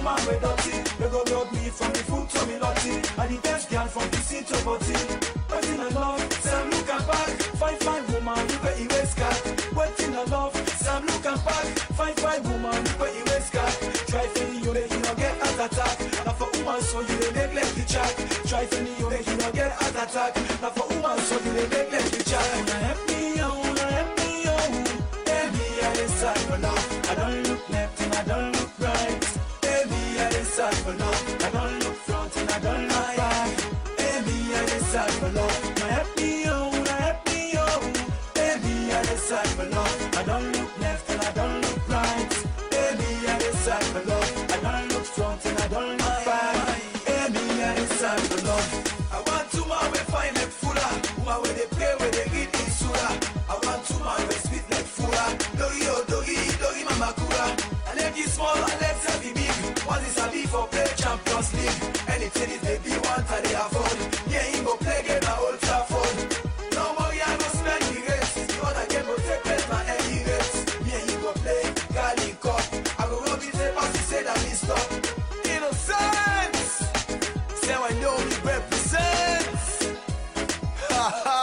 S9: woman with dirty. They go love me from the foot to me lotty. And the best girl from the seat to body. Waiting I love, Sam look and back. Fine, fine woman, you pay erase card. Waiting I love, Sam look and back. Fine, fine woman, you pay erase card. Try for me, you make you not get heart attack. Now for woman, so you dey neglect the chat. Try for me, you make you not get heart attack. Now for woman, so you dey neglect the chat. Wanna help me, oh, wanna help me, oh. Baby, I decide for love. I don't look left and I don't look right. Baby, I decide for love. I don't look front and I don't look back. Baby, I decide for love. Now help me, oh, now help me, oh. Baby, I decide for love. I don't look left and I don't look right. Baby, I decide for love. I don't look front and I don't look back. Baby, I decide for love. I want to man we find them fuller. Woman where they play, where they eat in surah. I want to man we sweet like fuller. Doggy, oh, doggy, doggy, mama kura. And let it small and let's have it big. What is a beef for play Champions League? Anything is baby want and they afford. Yeah, he go play game at Old Trafford. No worry, I go spend the race. The other game go take place my any race. Yeah, he go play Cali Cup. I go rub his head past he say that he stop. Innocence. Say I know he represents. Ha ha.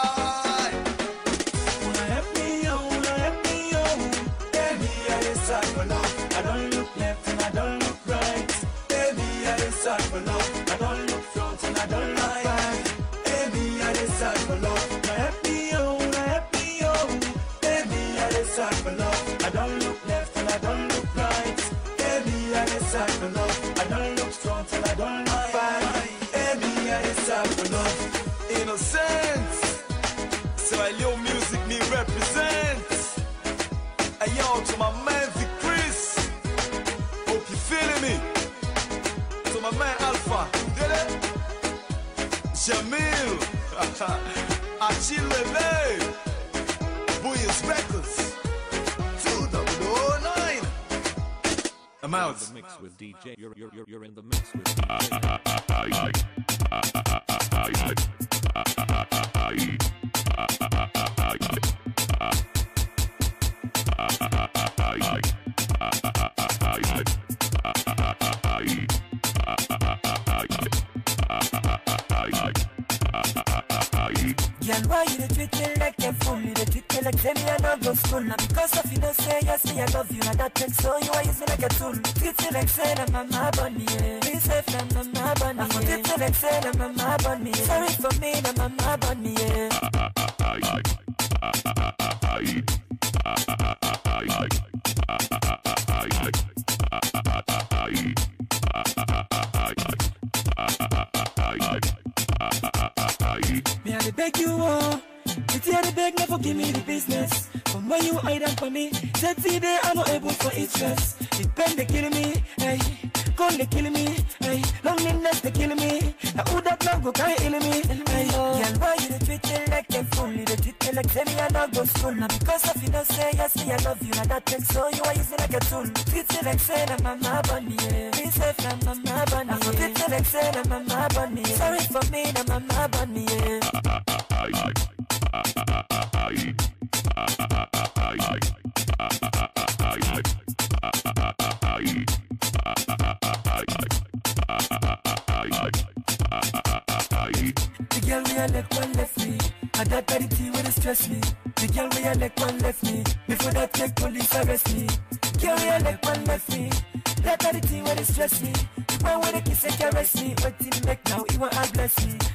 S9: Wanna help me, oh, wanna help me, oh. Baby, I decide for love. I don't look left and I don't look right. Baby, I decide for love. I don't look front and I don't look back. Baby, I decide for love. Now help me, oh, now help me, oh. Baby, I decide for love. I don't look left and I don't look right. Baby, I decide for love. I don't look front and I don't look back. Baby, I decide for love. Innocence. So I little music me represents. And yo, to my man Vic Chris. Hope you feeling me. To my man Alpha, get it? Jamil, Achille, Booyah's Records, two thousand nine. I'm out.
S11: The mix with D J. You're you're you're you're in the mix with D J.
S10: Girl, why you dey treat me like a fool? You dey treat me like say me I not go school. Now because of you don't say yes, me I love you. Now that makes so you are using like a tool. Treat me like say na mama bunny, yeah. Please say na mama bunny, yeah. Treat me like say na mama bunny, yeah. Sorry for me, na mama bunny, yeah. Me I dey beg you, oh. It's here the beg, never give me the business. From where you hide and for me, said today I'm not able for it stress. It pen they kill me, hey. Gun they kill me, hey. Loneliness they kill me. Now who that love go can't heal me, hey. Girl, why you dey treat me like a fool? You dey treat me like say me I not go school. Now because of you don't say yes, me I love you. Now that makes so you are using like a tool. Treat me like say na mama bunny, yeah. Please say na mama bunny, yeah. Treat me like say na mama bunny, yeah. Sorry for me, na mama bunny, yeah. The girl we are like one left me. And that body tea will stress me. The girl we are like one left me. Before that take police arrest me. Girl we are like one left me. That body tea will stress me. The one with the kiss and caress me. What did he make now? He want to bless me.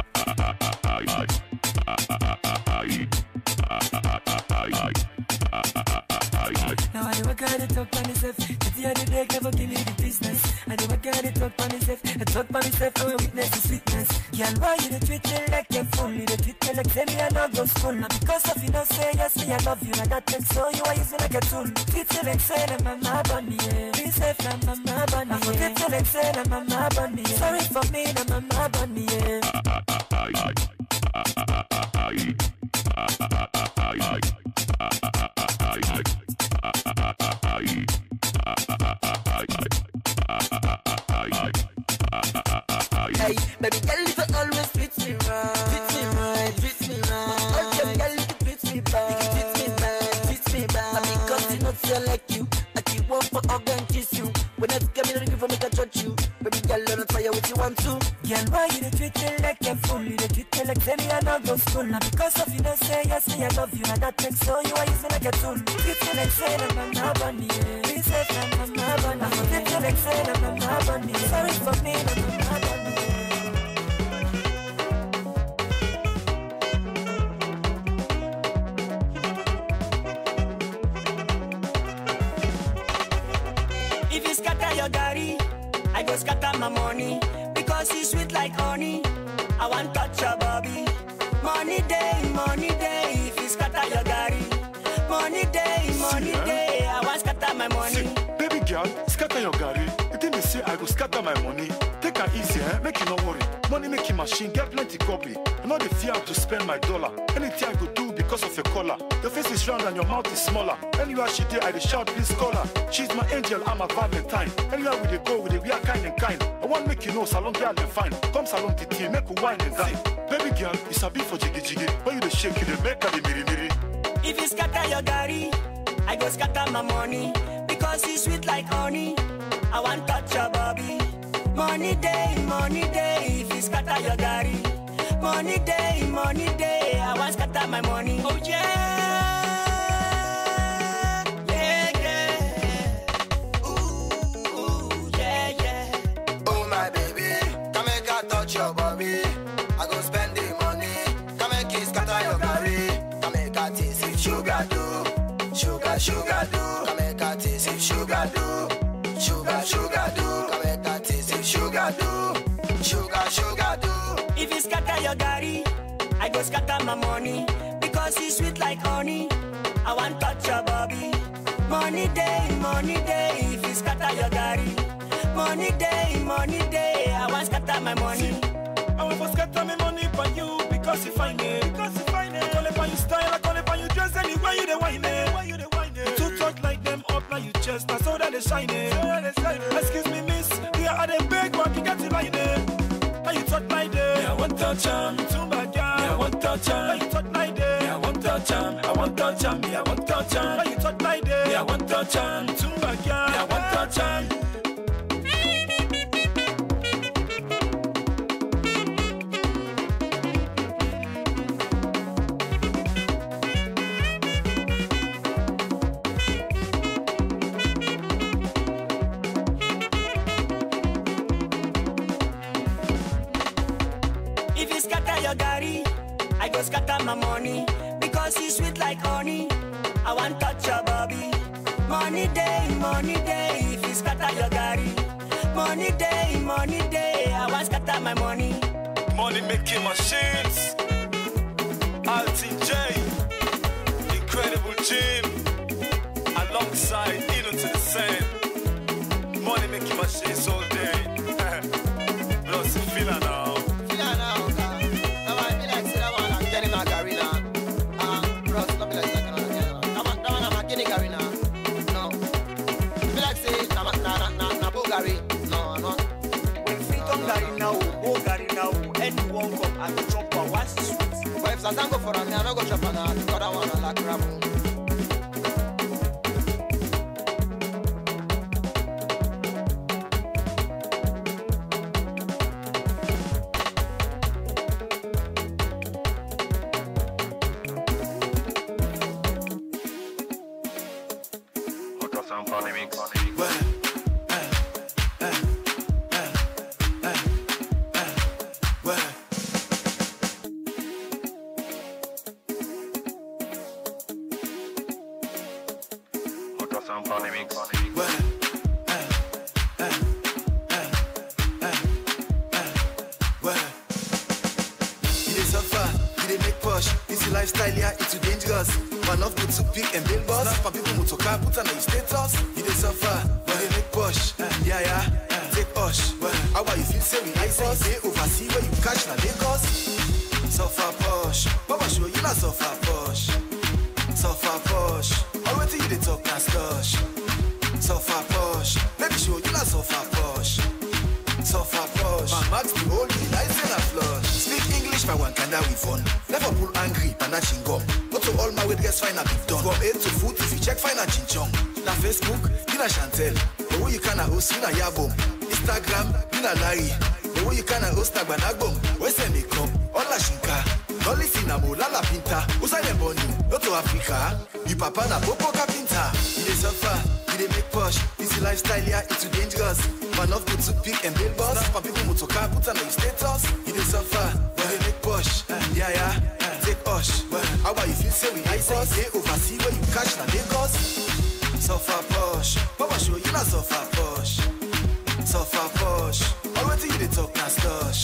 S10: Now I never got it talk by myself. The other day never give me the business. I never got it talk by myself. I talk by myself. I will witness the sweetness. Girl, why you dey treat me like a fool? You dey treat me like say me I not go school. Now because of you don't say yes, me I love you. Now that makes so you are using like a tool. Treat me like say na mama bunny, yeah. Please say na mama bunny, yeah. Treat me like say na mama bunny, yeah. Sorry for me, na mama bunny, yeah.
S12: Hey, baby girl, if you always treat me right, treat me right, treat me right. Oh, your girl, if you treat me bad, if you treat me bad, treat me bad. I mean, cause you not feel like you, like you want for organ kiss you. When I get me, don't give a
S10: girl, why you dey treat me like a fool? You dey treat me like say me I not go school. Now because of you don't say yes, me I love you. Now that makes so you are using like a tool. Treat me like say that I'm not bunny. Please say that I'm not bunny. I'm treat me like say that I'm not bunny. Sorry for me, that I'm not bunny. If you scatter your gari, I go scatter my money. Because you sweet like honey, I want touch your body. Money day, money day. If you scatter your gari, money day, money day. I want scatter my money.
S13: See, baby girl, scatter your gari. You think they say I go scatter my money? Take her easy, eh? Make you no worry. Money making machine, get plenty copy. I'm not the fear to spend my dollar. Anything I go do because of your collar. Your face is round and your mouth is smaller. Anywhere she did, I dey shout, please call her. She's my angel, I'm a Valentine. Anywhere we dey go, we dey we are kind and kind. I want make you know, salon girl and fine. Come salon titi, make you wine and dine. Baby girl, it's a beat for jiggy jiggy. When you dey shake, you dey make her the miri miri.
S10: If you scatter your gari, I go scatter my money. Because you sweet like honey, I want touch your body. Money day, money day. If you scatter your gari, money day, money day. I want scatter my money. Oh yeah, yeah, yeah. Ooh, ooh, yeah, yeah.
S7: Oh my baby, come make I touch your body. I go spend the money. Come make it scatter your gari. Come make I taste if sugar do, sugar, sugar do. Come make I taste if sugar do, sugar, sugar do. Come make I taste if sugar do, sugar, sugar do.
S10: If you scatter your gari, I go scatter my money. Because you sweet like honey, I want touch your body. Money day, money day. If you scatter your gari, money day, money day. I want scatter my money.
S9: I want to scatter my money for you because you find it. Because you find it. I call it for your style, I call it for your dress. Anyway you dey whine it. Why you dey whine it? You too talk like them up like you chest. Now so that they shine it. So that they shine it. Excuse me, miss. Here are them big one. You got it like it. Now you touch like it. Yeah, I want touch 'em. Too bad, yeah. Yeah, I want touch 'em. Now you touch like it. Yeah, I want touch 'em. I want touch 'em. Yeah, I want touch 'em. Now you touch like it. Yeah, I want touch 'em. Too bad, yeah. Yeah, I want touch 'em.
S10: If you scatter your gari, I go scatter my money. Because you sweet like honey, I want touch your body. Money day, money day. If you scatter your gari, money day, money day. I want scatter my money.
S13: Money making machines. Altin J, Incredible Jim, alongside Eno to the same. Money making machines all day. Plus feel now.
S7: No, no.
S10: When free come gari now, go gari now. Anyone come and chop one, what's the sweet?
S7: But if I go for a man, I no go chop an hour. Because I want to like crap.
S3: Lifestyle, yeah, it's too dangerous. One of good to pick and build boss. For people who talk about put on your status. You dey suffer, but they make push. Yeah, yeah, take push. How about you feel say we nice us? They oversee where you catch na Lagos. Suffer push, Baba show you not suffer push. Suffer push, already you dey talk na slush. Suffer push, let me show you not suffer push. Suffer push, my max the whole license and flush. Speak English, my one can we fun. Never pull angry, pana chingom. Not to all my weight guys find a big done. From A to food, if you check find a chinchong. Na Facebook, you na Chantel. The way you can host, you na Yabom. Instagram, you na Larry. Ewo you can host a banagom. Where say me come? Ola shinka. No listen na mo la pinta. Usa dem born you. Not to Africa. You papa na popo kapinta. You dey suffer. You dey make posh. This lifestyle here it's too dangerous. Man of good to pick and build boss. For people motoka put on your status. You dey suffer. You dey make posh. Yeah yeah. Take posh. How about you feel say we ice us? They oversee where you cash na Lagos. Suffer posh. Papa show you not suffer posh. Suffer posh. Already you dey talk na slush.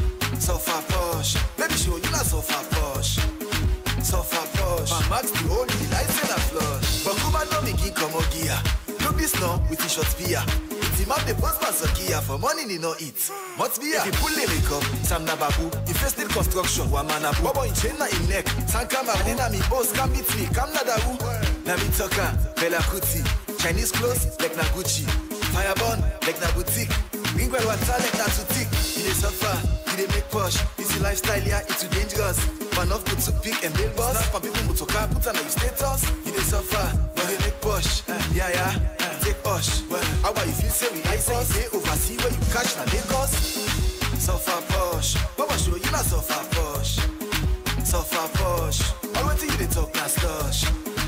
S3: Suffer posh. Baby show you not suffer posh. Suffer posh. My max the only lights in a flush. But Kuba no me king come gear. Look this now with the short spear. It's him up the postman so gear for money ni no eat. Must be if you pull the makeup, Sam na babu. If you still construction, one man a bobo in chain na in neck. Sankama nena mi boss come meet me. Come na daru. Na mi toka, Bella Kuti. Chinese clothes like na Gucci. Fireborn like na boutique. Ringwell water like na to tick. You dey suffer, you dey make posh. This lifestyle here, it's too dangerous. Man of good to pick and build boss. For people motoka put on your status. You dey suffer, you dey make posh. Yeah yeah, take posh. How about you feel say we ice us? They oversee where you cash na Lagos. Suffer posh, Papa show you not suffer posh. Suffer posh, already you dey talk na slush.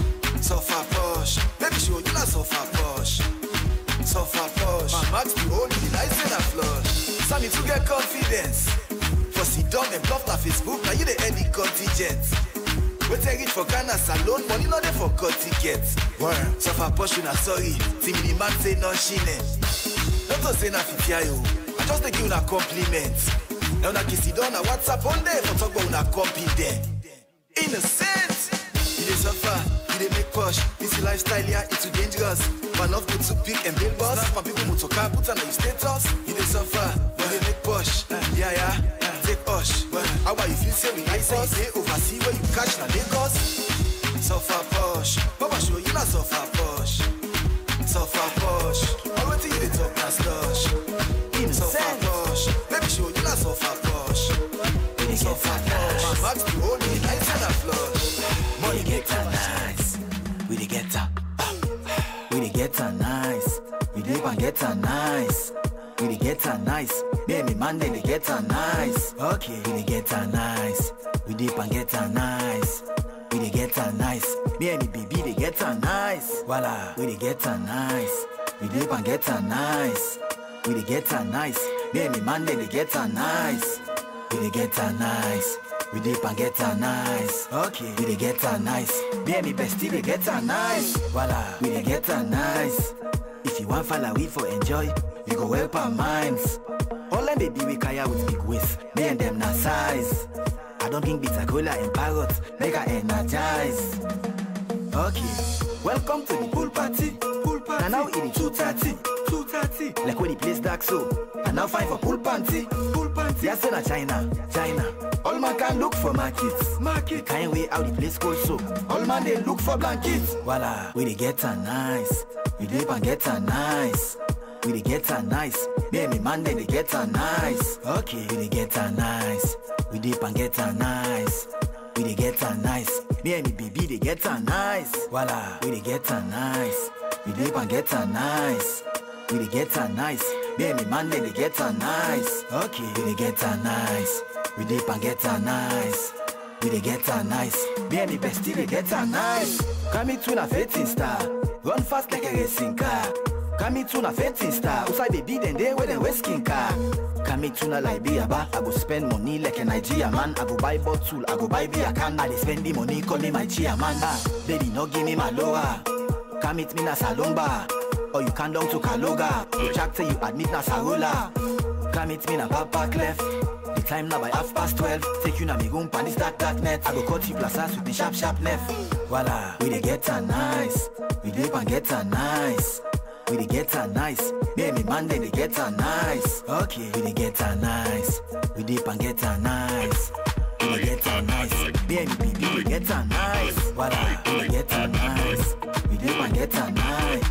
S3: Suffer posh, baby show you not suffer posh. Suffer posh, my max the only lights in a flush. Sammy to get confidence. For sit down and bluff na Facebook, now you the any contingent. We take it for Ghana salon, money not there for cut tickets. Suffer posh you na sorry, see me the man say no shine. Don't to say na fitiayo, I just take you na compliment. Now na kiss it down na WhatsApp on there for talk about una compy there. Innocent, you dey suffer, you dey make posh. This lifestyle here, it's too dangerous. Man of good to pick and build boss. For people motoka put on your status. You dey suffer, you dey make posh. Yeah yeah, take posh. How about you feel say we ice us? They oversee where you cash na Lagos. Suffer posh, Papa show you not suffer posh. Suffer posh, already you dey talk na slush. Suffer posh, baby show you not suffer posh. Suffer posh, my max the only lights and a flush.
S4: Money get a nice, we dey get a. We dey get a nice, we dey and get a nice. We dey get a nice, me and me man they dey get a nice. Okay, we dey get a nice, we dey and get a nice. We dey get a nice, me and me baby they get a nice. Voila, we dey get a nice, we dey and get a nice. We dey get a nice, me and me man they dey get a nice. We dey get a nice, we dey and get a nice. Okay, we dey get a nice, me and me bestie they get a nice. Voila, we dey get a nice. If you want follow we for enjoy, you go help our minds. All them baby we kaya with big waist, me and them na size. I don't think bitter cola and parrots make her energize. Okay, welcome to the pool party. Pool party. And now it is two thirty. two thirty. Like when the place dark so. And now fine for pool panty. Pool panty. Yes, in China. China. All man can look for markets. Market. Can't wait out the place cold so. All man they look for blankets. Voila. We they get a nice. We live and get a nice. We they get a nice. Me and me man they get a nice. Okay. We they get a nice. We dip and get a nice. We dey get a nice. Me and me baby they get a nice. Voila. We dey get a nice. We dip and get a nice. We dey get a nice. Me and me man they get a nice. Okay. We dey get a nice. We dip and get a nice. We dey get a nice. Me and me bestie they get a nice. Come to na fetting star. Run fast like a racing car. Come to na fetting star. Outside baby then they wear the westing car. Come to na Liberia ba. I go spend money like a Nigeria man. I go buy bottle, I go buy beer can. I dey spend the money, call me my chairman. Ah, baby no give me my lower. Come meet me na salon bar. Or you can down to Kaloga. Jack say you admit na Sarola. Come meet me na Papa Clef. The time now by half past twelve. Take you na me room pan this dark dark net. I go cut you plus with the sharp sharp left. Voila, we dey get a nice. We dip and get a nice. We dey get a nice. Me and me man they get a nice. Okay, we dey get a nice. We dip and get a nice. We dey get a nice. Me and me baby we get a nice. Voila, we dey get a nice. We dip and get a nice.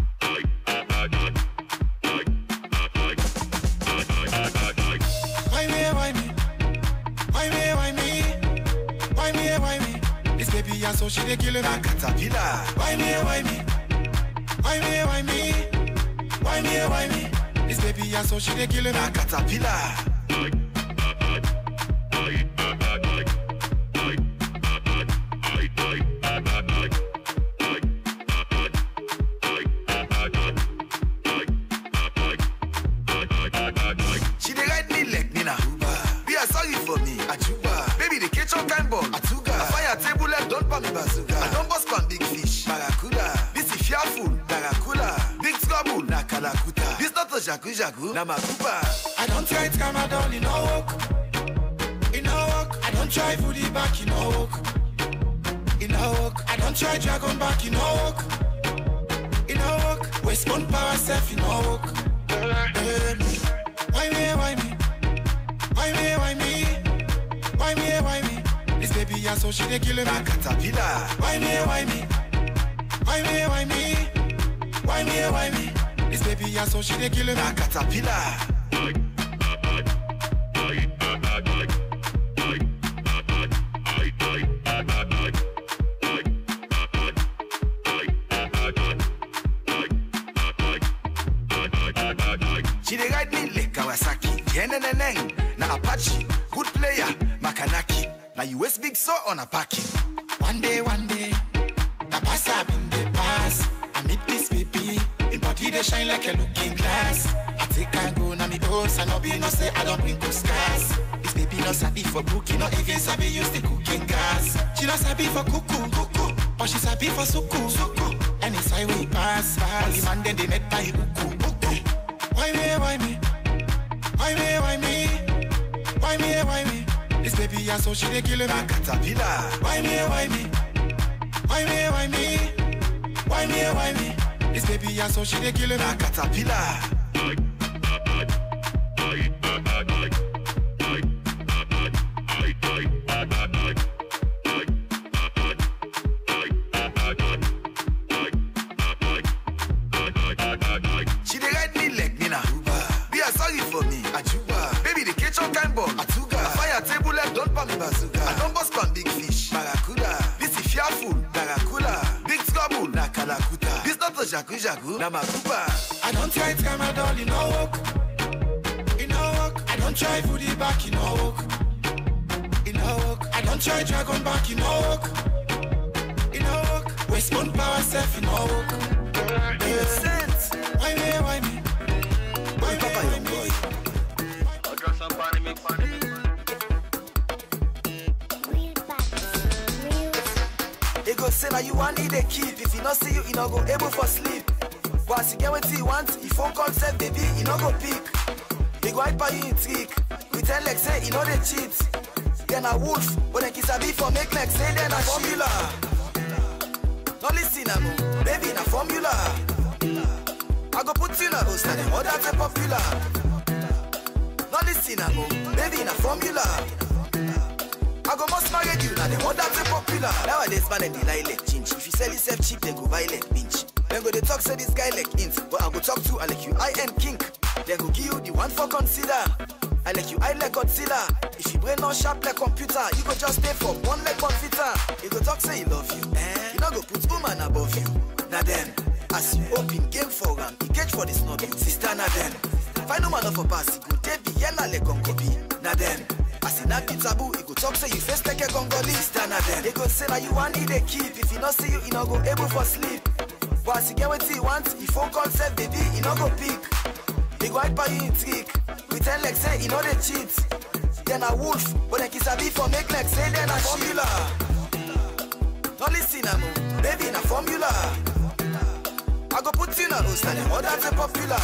S1: Why me, why me? Why me, why me? Why me, why me? This baby yeah, so she dey kill me. Caterpillar. Why me, why me? Why me, why me? Why me, why me? This baby, yeah, so she dey kill me.
S3: Na caterpillar. She dey ride me like Nina Uber. Be a sorry for me, Achuba. Baby, the catch on kind ball, Atuga. I fire table left, don't pump me bazooka. I don't bust pan big fish, Barracuda. This is fearful, Barracuda. Big trouble, na Kalakuta. This not a jagu jagu, na Makupa.
S1: I don't try to come down, you know walk. You know walk. I don't try for the back, you know walk. You know walk. I don't try dragon back, you know walk. You know walk. West Bone power self, you know walk. Why me, why me? Why me, why me? Why me, why me? This baby, yeah, so she dey kill me.
S3: Na caterpillar.
S1: Why me, why me? Why me, why me? Why me, why me? This baby, yeah, so she dey kill me.
S3: Na caterpillar. She dey ride me like Kawasaki, Yeneneneng, na Apache, good player, Makanaki. Now you waste big so on a parking.
S1: One day, one day, the pass up in the pass. I meet this baby, in body they shine like a looking glass. I take and go na me house, and no be no say I don't bring good scars. This baby no sabi for cooking, not even sabi use the cooking gas. She no sabi for cuckoo, cuckoo, but she sabi for suku, suku. And it's highway pass, pass. Only man then they met by uku, uku. Why me, why me? Why me, why me? Why me, why me? This baby, yeah, so she dey kill me.
S3: Na caterpillar.
S1: Why me, why me? Why me, why me? Why me, why me? This baby, yeah, so she dey kill me.
S3: Na caterpillar. She dey ride me like Nina Uber. Be a sorry for me, Achuba. Baby, the catch on kind ball, Atuga. I fire table left, don't pump me bazooka. I don't bust pan big fish, Barracuda. This is fearful, Barracuda. Big trouble, na Kalakuta. This not a jagu jagu, na Makupa.
S1: I don't try to come out all, you know walk. You know walk. I don't try for the back, you know walk. You know walk. I don't try dragon back, you know walk. You know walk. West Bone power self, you know walk.
S3: Innocent.
S1: Why me, why me? Why me, why me?
S14: I'll drop some funny me, funny me.
S3: They go say now you want need a keep. If you not see you, you not go able for sleep. Once you get what you want, if phone call say baby, you not go pick. They go hype you in trick. We tell like say you know they cheat. Then a wolf, but then kiss a beef for make like say then a formula. No listen a no, baby in a formula. I go put you in a host and the other say popular. No listen a no, baby in a formula. I go must marry you, now the other say popular. Nowadays man and the lie like chinch. If you sell yourself cheap, then go buy like pinch. Then go they talk say this guy like int, but I go talk to I like you I and kink. Then go give you the one for consider. I like you I like Godzilla. If you brain not sharp like computer, you go just stay for one like computer. You go talk say he love you, eh? You not go put woman above you. Now then, as you open game for him, he catch for this snobby sister. Now then, find no man of a pass, he go take the yellow like Gongobi. Now then, as he not be taboo, he go talk say you face like a Gongoli sister. Now then, they go say now you want need a keep. If he not see you, he not go able for sleep. But as he get what he wants, he phone call say baby, he not go pick. He go hype you in trick. We tell like say he know they cheat. Then a wolf, but then kiss a beef for make like say then a formula. No listen a no, baby in a formula. I go put you in a host and the other say popular.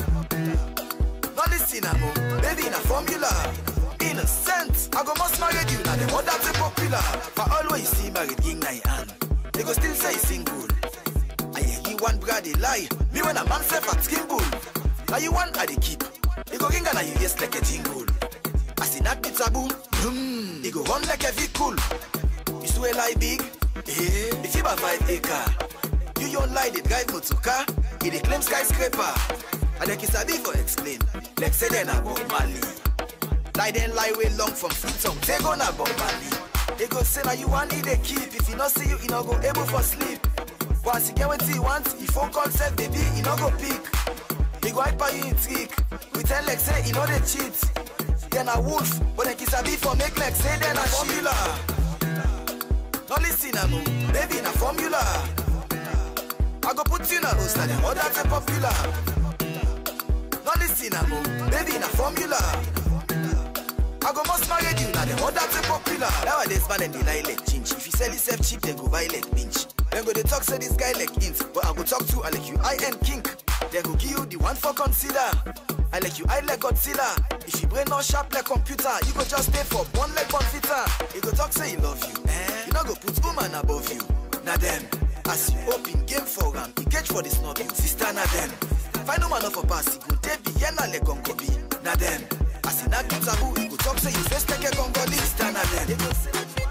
S3: No listen a no, baby in a formula. Innocent, I go must marry you now the other say popular. For always see married king na hand. They go still say single. I hear you one brother lie. Me when a man say fat skin bull. Now you want I dey keep. They go ring and you yes like a jingle. I see not be taboo. Hmm. They go run like a vehicle. You swear lie big. Eh. If you buy five acre, you don't lie they drive motorcar. He dey claim skyscraper. And they kiss a beef for explain. Like say then about Mali. Lie then lie way long from Freetown. They go na about Mali. They go say now you want need a keep. If you not see you, you not go able for sleep. Once you get what you want, if phone call say baby, you not go pick. He go hype you in trick. We tell like say he know they cheat. Then a wolf, but then kiss a beef for make like say then a formula. Don't listen a mo, baby in a formula. I go put you in a host and them other type popular. Don't listen a mo, baby in a formula. I go must marry you now them other type popular. Nowadays man and deny like chinch. If you sell yourself cheap, then go buy like pinch. Then go they talk say this guy like int, but I go talk to I like you I and kink. Then go give you the one for consider. I like you I like Godzilla. If you brain not sharp like computer, you go just stay for one like computer. You go talk say he love you, eh? You not go put woman above you. Now them, as you open game for him, he catch for this nothing. Sister now them, find no man off a pass, he go take the yellow like gongobi. Now them, as he not do taboo, he go talk say you first take a gongoli. Sister now them, they go say.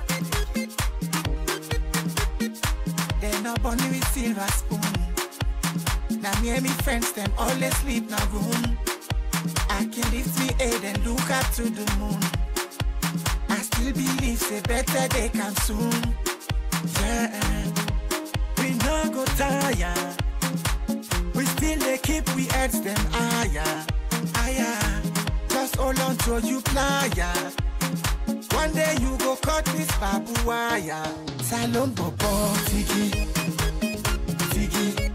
S5: They no bunny with silver spoon. Now me and me friends, them always sleep na room. I can lift me head and look up to the moon. I still believe say better they come soon. Yeah, we no go tire. We still they keep we heads them higher, higher. Just hold on to you plier. One day you go cut this babu wire. Salon bobo tiki, tiki.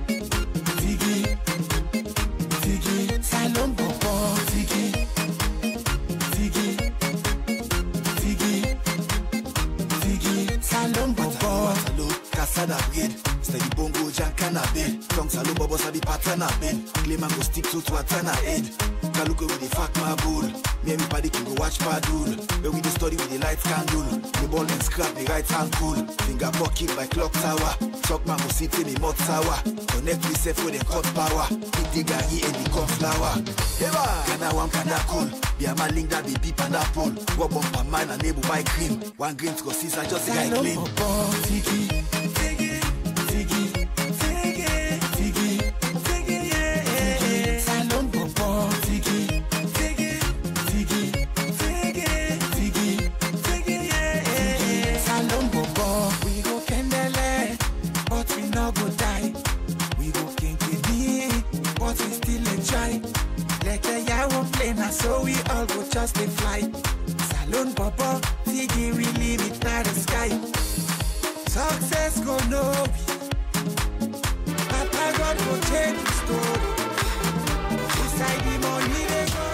S5: Salon bobo, tiki, tiki, tiki, tiki. Salon bobo.
S3: Salon, Casada bread. Steady bongo, jankana bed. Tongue salon bobo sabi patana bed. Claim and go stick to to a tana head. Kaluke with the fuck my bull. Me and me paddy can go watch padul. When we the study with the light candle. The ball and scrap the right ankle. Finger pocket by clock tower. Truck man go sit in the mud tower. Connect with self with the cut power. Hit the guy and the corn flower. Eva, kana one kana cool. Be a man link that be beep and apple. Go bump a man and able buy cream. One green to go six and just the guy clean.
S5: Tiki, tiki, tiki, tiki, tiki, tiki, yeah. Salon bobo, tiki, tiki, tiki, tiki, tiki, tiki, yeah. Salon bobo, we go candle, but we no go die. We go kinky, but we still enjoy. Like a yawo plane, so we all go just a fly. Salon bobo, tiki, we leave it by the sky. Success go no be. Papa God go change the story. Beside the money they go.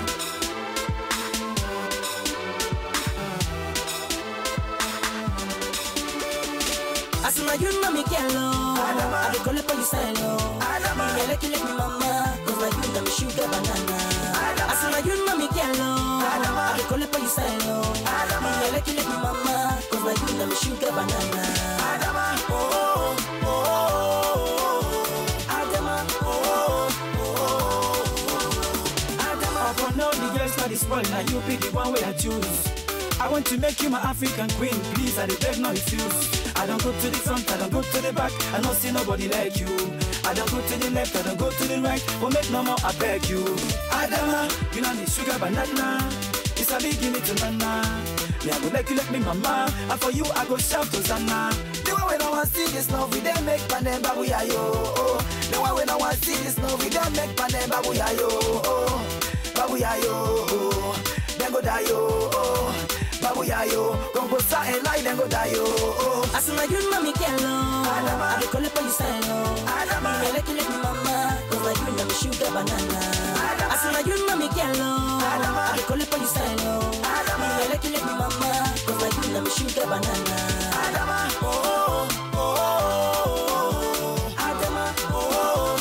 S10: Asuma you know me kello. I be call up on you silo. Me like you like me mama. Cause like you know me sugar banana. Asuma you know me kello. I be call up on you silo. Me like you like me mama. Cause like you know me sugar banana. Oh, oh, oh, Adama, oh, oh, oh, Adama.
S15: Upon all the girls for this world, now you be the one way I choose. I want to make you my African queen, please, I beg no refuse. I don't go to the front, I don't go to the back, I don't see nobody like you. I don't go to the left, I don't go to the right, but make no more, I beg you. Adama, you know the sugar banana, it's a big give me to nana. Me I go like you like me mama, and for you I go shout to Zana.
S4: The one we don't want to see this love, we don't make panem babuya yo. The one we don't want to see this love, we don't make panem babuya yo. Babuya yo, then go die yo. Babuya yo, don't go sa and lie, then go die yo.
S10: Asuma you know me kello. I be call up on you silo. Me like you like me mama, cause like you know me sugar banana. Asuma you know me kello. I be call up on you silo. Me like you like me mama, cause like you know me sugar banana.
S4: Adama, oh, oh, oh, Adama, oh,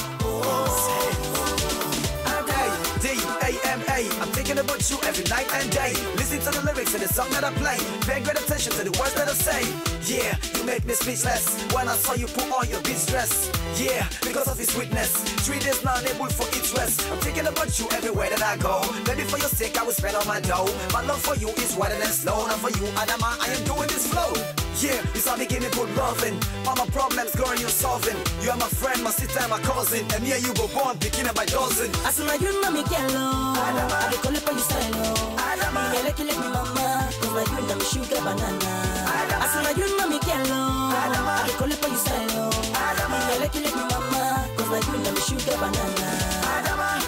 S4: oh, Adama. D A M A, I'm thinking about you every night and day. Listen to the lyrics of the song that I play. Pay great attention to the words that I say. Yeah, you make me speechless when I saw you put on your beach dress. Yeah, because of his sweetness, three days now unable for each rest. I'm thinking about you everywhere that I go. Baby, for your sake, I will spend all my dough. My love for you is wider than snow. Now for you, Adama, I am doing this flow. Yeah, you saw me give me good loving. All my problems, girl, you're solving. You are my friend, my sister, and my cousin. And me and you go born, beginning by dozen.
S10: Asuma you know me kello. I be call up on you silo. Me like you like me mama, cause like you know me sugar banana. Asuma you know me kello. I be call up on you silo. Me like you like me mama, cause like you know me sugar banana.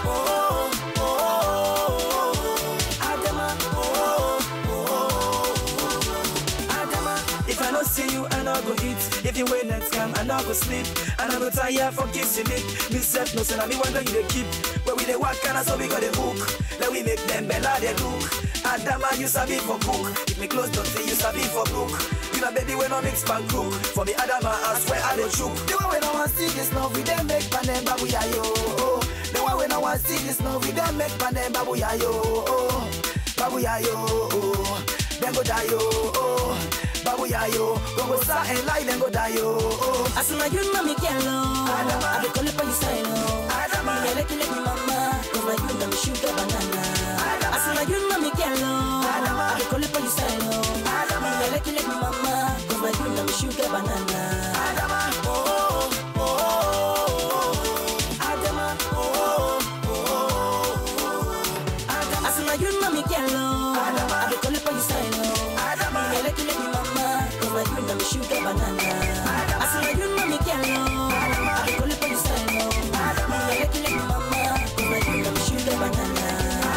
S15: no go eat. If you wait next time, I no go sleep. And I go tire for kiss you lick. Me self no say na me wonder you dey keep. Where we dey walk and so we got the hook. Let we make them bella they look. Adama you sabi for cook. If me close don't say you sabi for cook. You know baby we no mix pan cook. For me Adama I swear I don't chook. The one we no want see this love we dem make pan them babuya yo. The one we no want see this love we dem make pan them babuya yo. Babuya yo. Then go die yo. Babuya yo. Go go sa and lie then go die yo.
S12: As my you mami kello. I be call it for you style. Adama. Me like like me mama. Cause my you mami sugar banana. As my you mami kello. I be call it for you style. Me like like me mama. Cause my you mami sugar banana. Adama. Oh oh oh. Adama. Oh oh oh. As my you mami kello. I be call it for you style. Me like like me mama. Cause my you mami sugar banana. As my you mami kello. I be call it for you style. Me like like me mama. Cause my you mami sugar banana.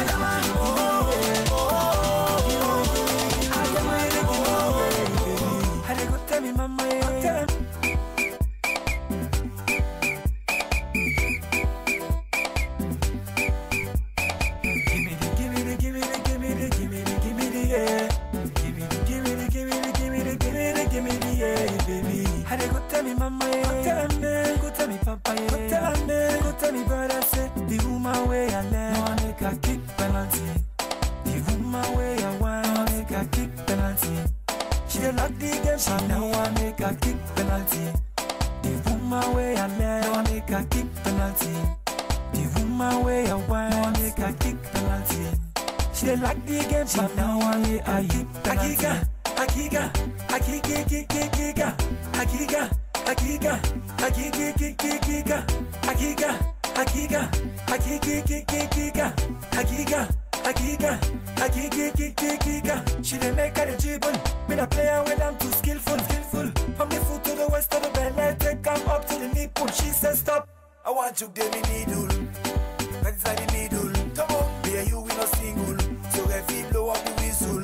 S15: She dey make her the dribble. Me the player when I'm too skillful, skillful. From the foot to the west of the belly, take come up to the nipple. She says stop.
S7: I want you give me needle. That is the needle. Come on, be you in a single. So if you blow up the whistle.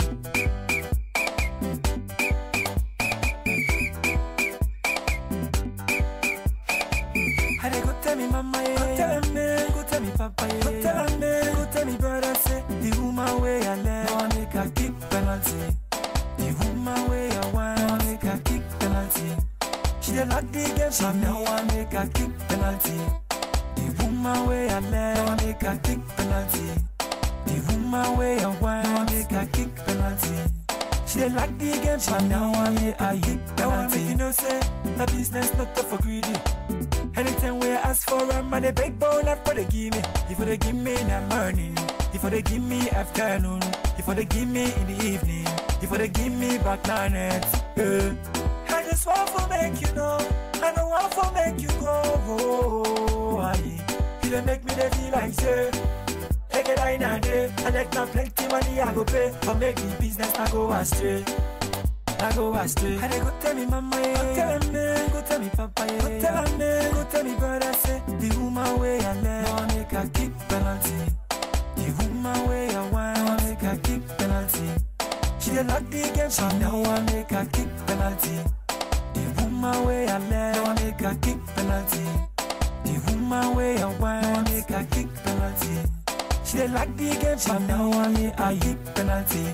S15: I dey go tell me mama, yeah. Go tell me, go tell me papa, yeah. Go tell me, go tell me brother, say the woman way I left. No one make a kick penalty. The woman way I want. No one make a kick penalty. She dey lock the game, she no one make a kick penalty. The woman way I left. No one make a kick penalty. The woman way I want. No one make a kick penalty. She dey lock the game, she no one make a kick penalty. No one make you know say the business not tough for greedy. Anytime we ask for a man, they beg bone up for the give me. If they give me in the morning, if they give me afternoon, if they give me in the evening, if they give me back night. Yeah. I just want to make you know, I don't want to make you go. Oh, aye. You don't make me they feel like say, take it right now, day. I like my plenty money I go pay, but make the business I go astray. I go astray. I go tell me mama, yeah. Go tell me, go tell me papa, yeah. Go tell me, go tell me brother, say the woman way I left. No one make a kick penalty. The woman way I want. No one make a kick penalty. She dey lock the game, she no one make a kick penalty. The woman way I left. No one make a kick penalty. The woman way I want. No one make a kick penalty. She dey lock the game, she no one make a kick penalty.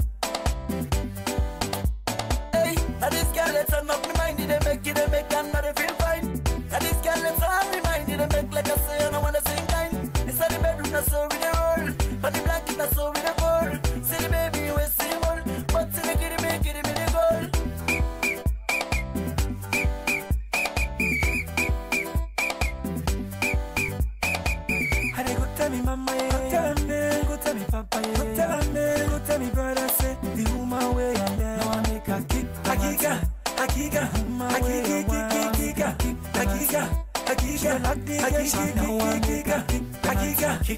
S12: Now this girl let's turn up me mind, they make it, they make and now they feel fine. Now this girl let's turn me mind, they make like I say, I don't wanna sing time. Inside the bedroom, that's so with the roll. On the blanket, that's so with the ball. See the baby, we see more. But see the kitty, make it, me the goal.
S15: I dey go tell me mama, yeah. Go tell me, go tell me papa, yeah. Go tell me, go tell me brother, say the woman way I left. No one make a kick. Akiga, Akiga, Akiga, Akiga, Akiga, Akiga, Akiga, Akiga, Akiga, Akiga,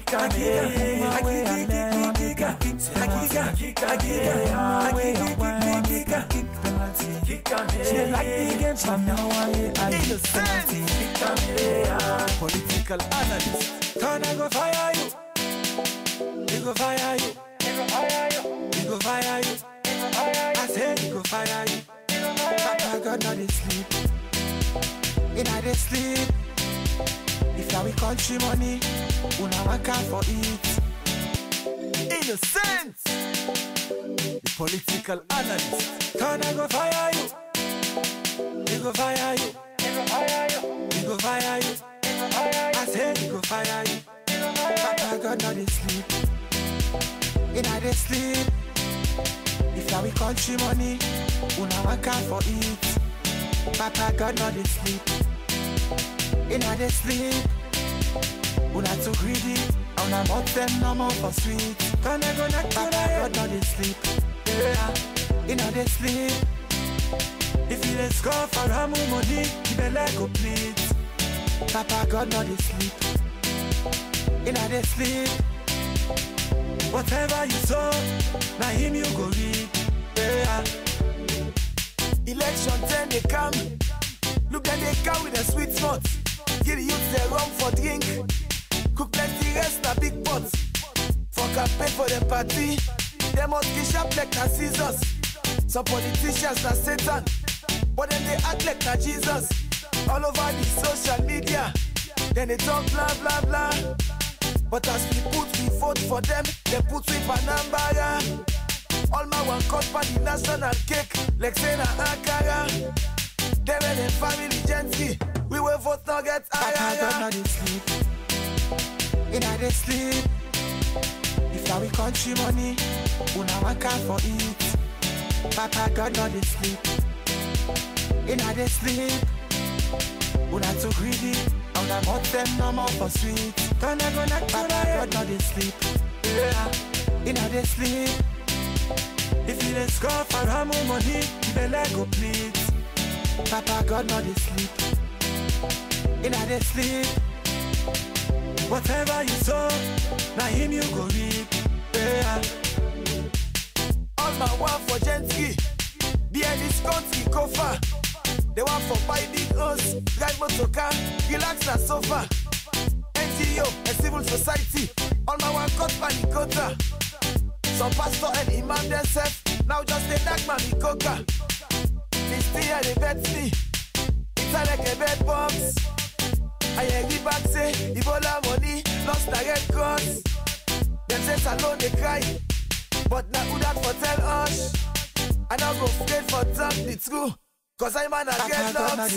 S7: Political analyst.
S15: Gonna go fire you. We go fire you. We go fire you. We go fire you. I said we go fire you. Papa
S1: God not sleep. In I dey sleep. If now we country money, una want can for it.
S7: Innocent, the political analyst.
S15: Gonna go fire you. We go fire you. We go fire you. We go fire you. I said we go fire you.
S1: Papa God not sleep. In I dey sleep. If now we country money, una want can for it. Papa God not sleep. In I dey sleep. Una too greedy. Una more them no more for sweet.
S15: Gonna go knock
S1: Papa God not sleep. Yeah. In I dey sleep.
S15: If you let's go for Ramu money, you better go please.
S1: Papa God not sleep. In I dey sleep.
S15: Whatever you saw, now him you go read. Yeah.
S7: Election ten they come. Look at they come with a sweet spot. Give the youth their rum for drink. Cook plenty rest na big pots. For campaign for the party. They must be sharp like na scissors. Some politicians na Satan, but then they act like na Jesus. All over the social media, then they talk blah blah blah. But as we put we vote for them, they put we Panambara. All my one cut for the national cake, like say na Ankara. Them and them family gently, we will vote not get
S1: Papa God not sleep. In I dey sleep. If now we country money, una want can for it. Papa God not sleep. In I dey sleep. Una too greedy. Una more them no more for sweet.
S15: Gonna go knock
S1: Papa God not sleep. Yeah. In I dey sleep.
S15: If you let's go for Ramu money, you better go please.
S1: Papa God not sleep. In I dey sleep.
S15: Whatever you saw, now him you go read. Yeah.
S7: All my one for gentry. Behind this country cover. They want for buy big house, drive motor car, relax na sofa. N G O and civil society. All my one cut panicota. Some pastor and imam themselves now just they knock my coca. This thing they bet me. It's like a bed box. I hear me back say Ebola money lost the red cross. Them say Salon they cry, but now who that for tell us? I now go straight for talk the truth, cause I man I get lost.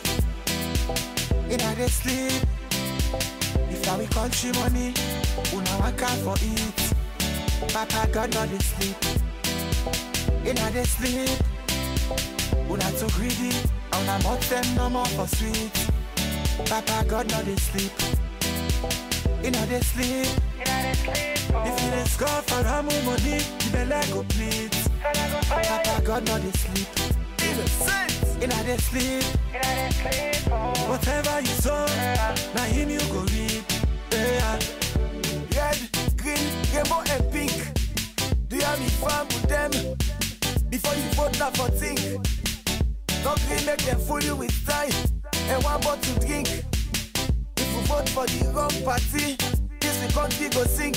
S1: In I dey sleep. If now we country money, una want can for it. Papa God not sleep. In I dey sleep. Una too greedy. Una more them no more for sweet. Papa God not sleep. In I dey sleep.
S15: If you let's go for Ramu money, you better go please.
S1: Papa God not sleep.
S7: Innocent.
S1: In I dey sleep.
S15: Whatever you saw, now him you go read. Yeah.
S7: Red, green, rainbow and pink. Do you have me farm with them? Before you vote now for think. Not green make them fool you with time. And one bottle drink. If you vote for the wrong party, this the country go sink.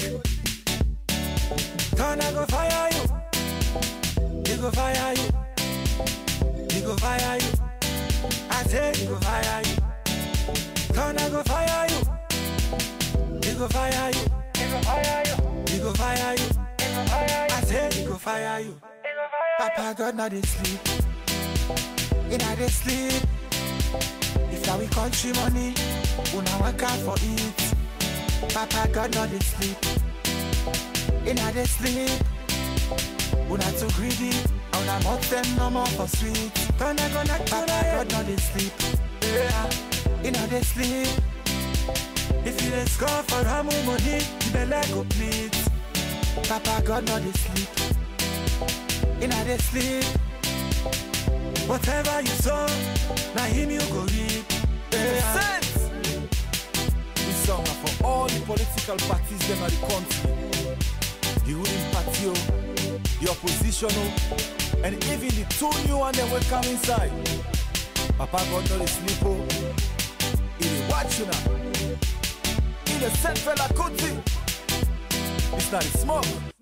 S15: Gonna go fire you. We go fire you. We go fire you. I say we go fire you. Gonna go fire you. We go fire you. We go fire you. We go fire you. I say we go fire you.
S1: Papa God not sleep. In I dey sleep. If now we country money, una want can for it. Papa God not sleep. In I dey sleep. Una too greedy. Una more them no more for sweet.
S15: Gonna go knock
S1: Papa God not sleep. Yeah. In I dey sleep.
S15: If you let's go for Ramu money, you better go please.
S1: Papa God not sleep. In I dey sleep.
S15: Whatever you saw, now him you go read. Yeah.
S7: This song are for all the political parties them are the country. The ruling party, the opposition, and even the two new one that will come inside. Papa God not sleep. He dey watch you now. In the central country. It's not a smoke.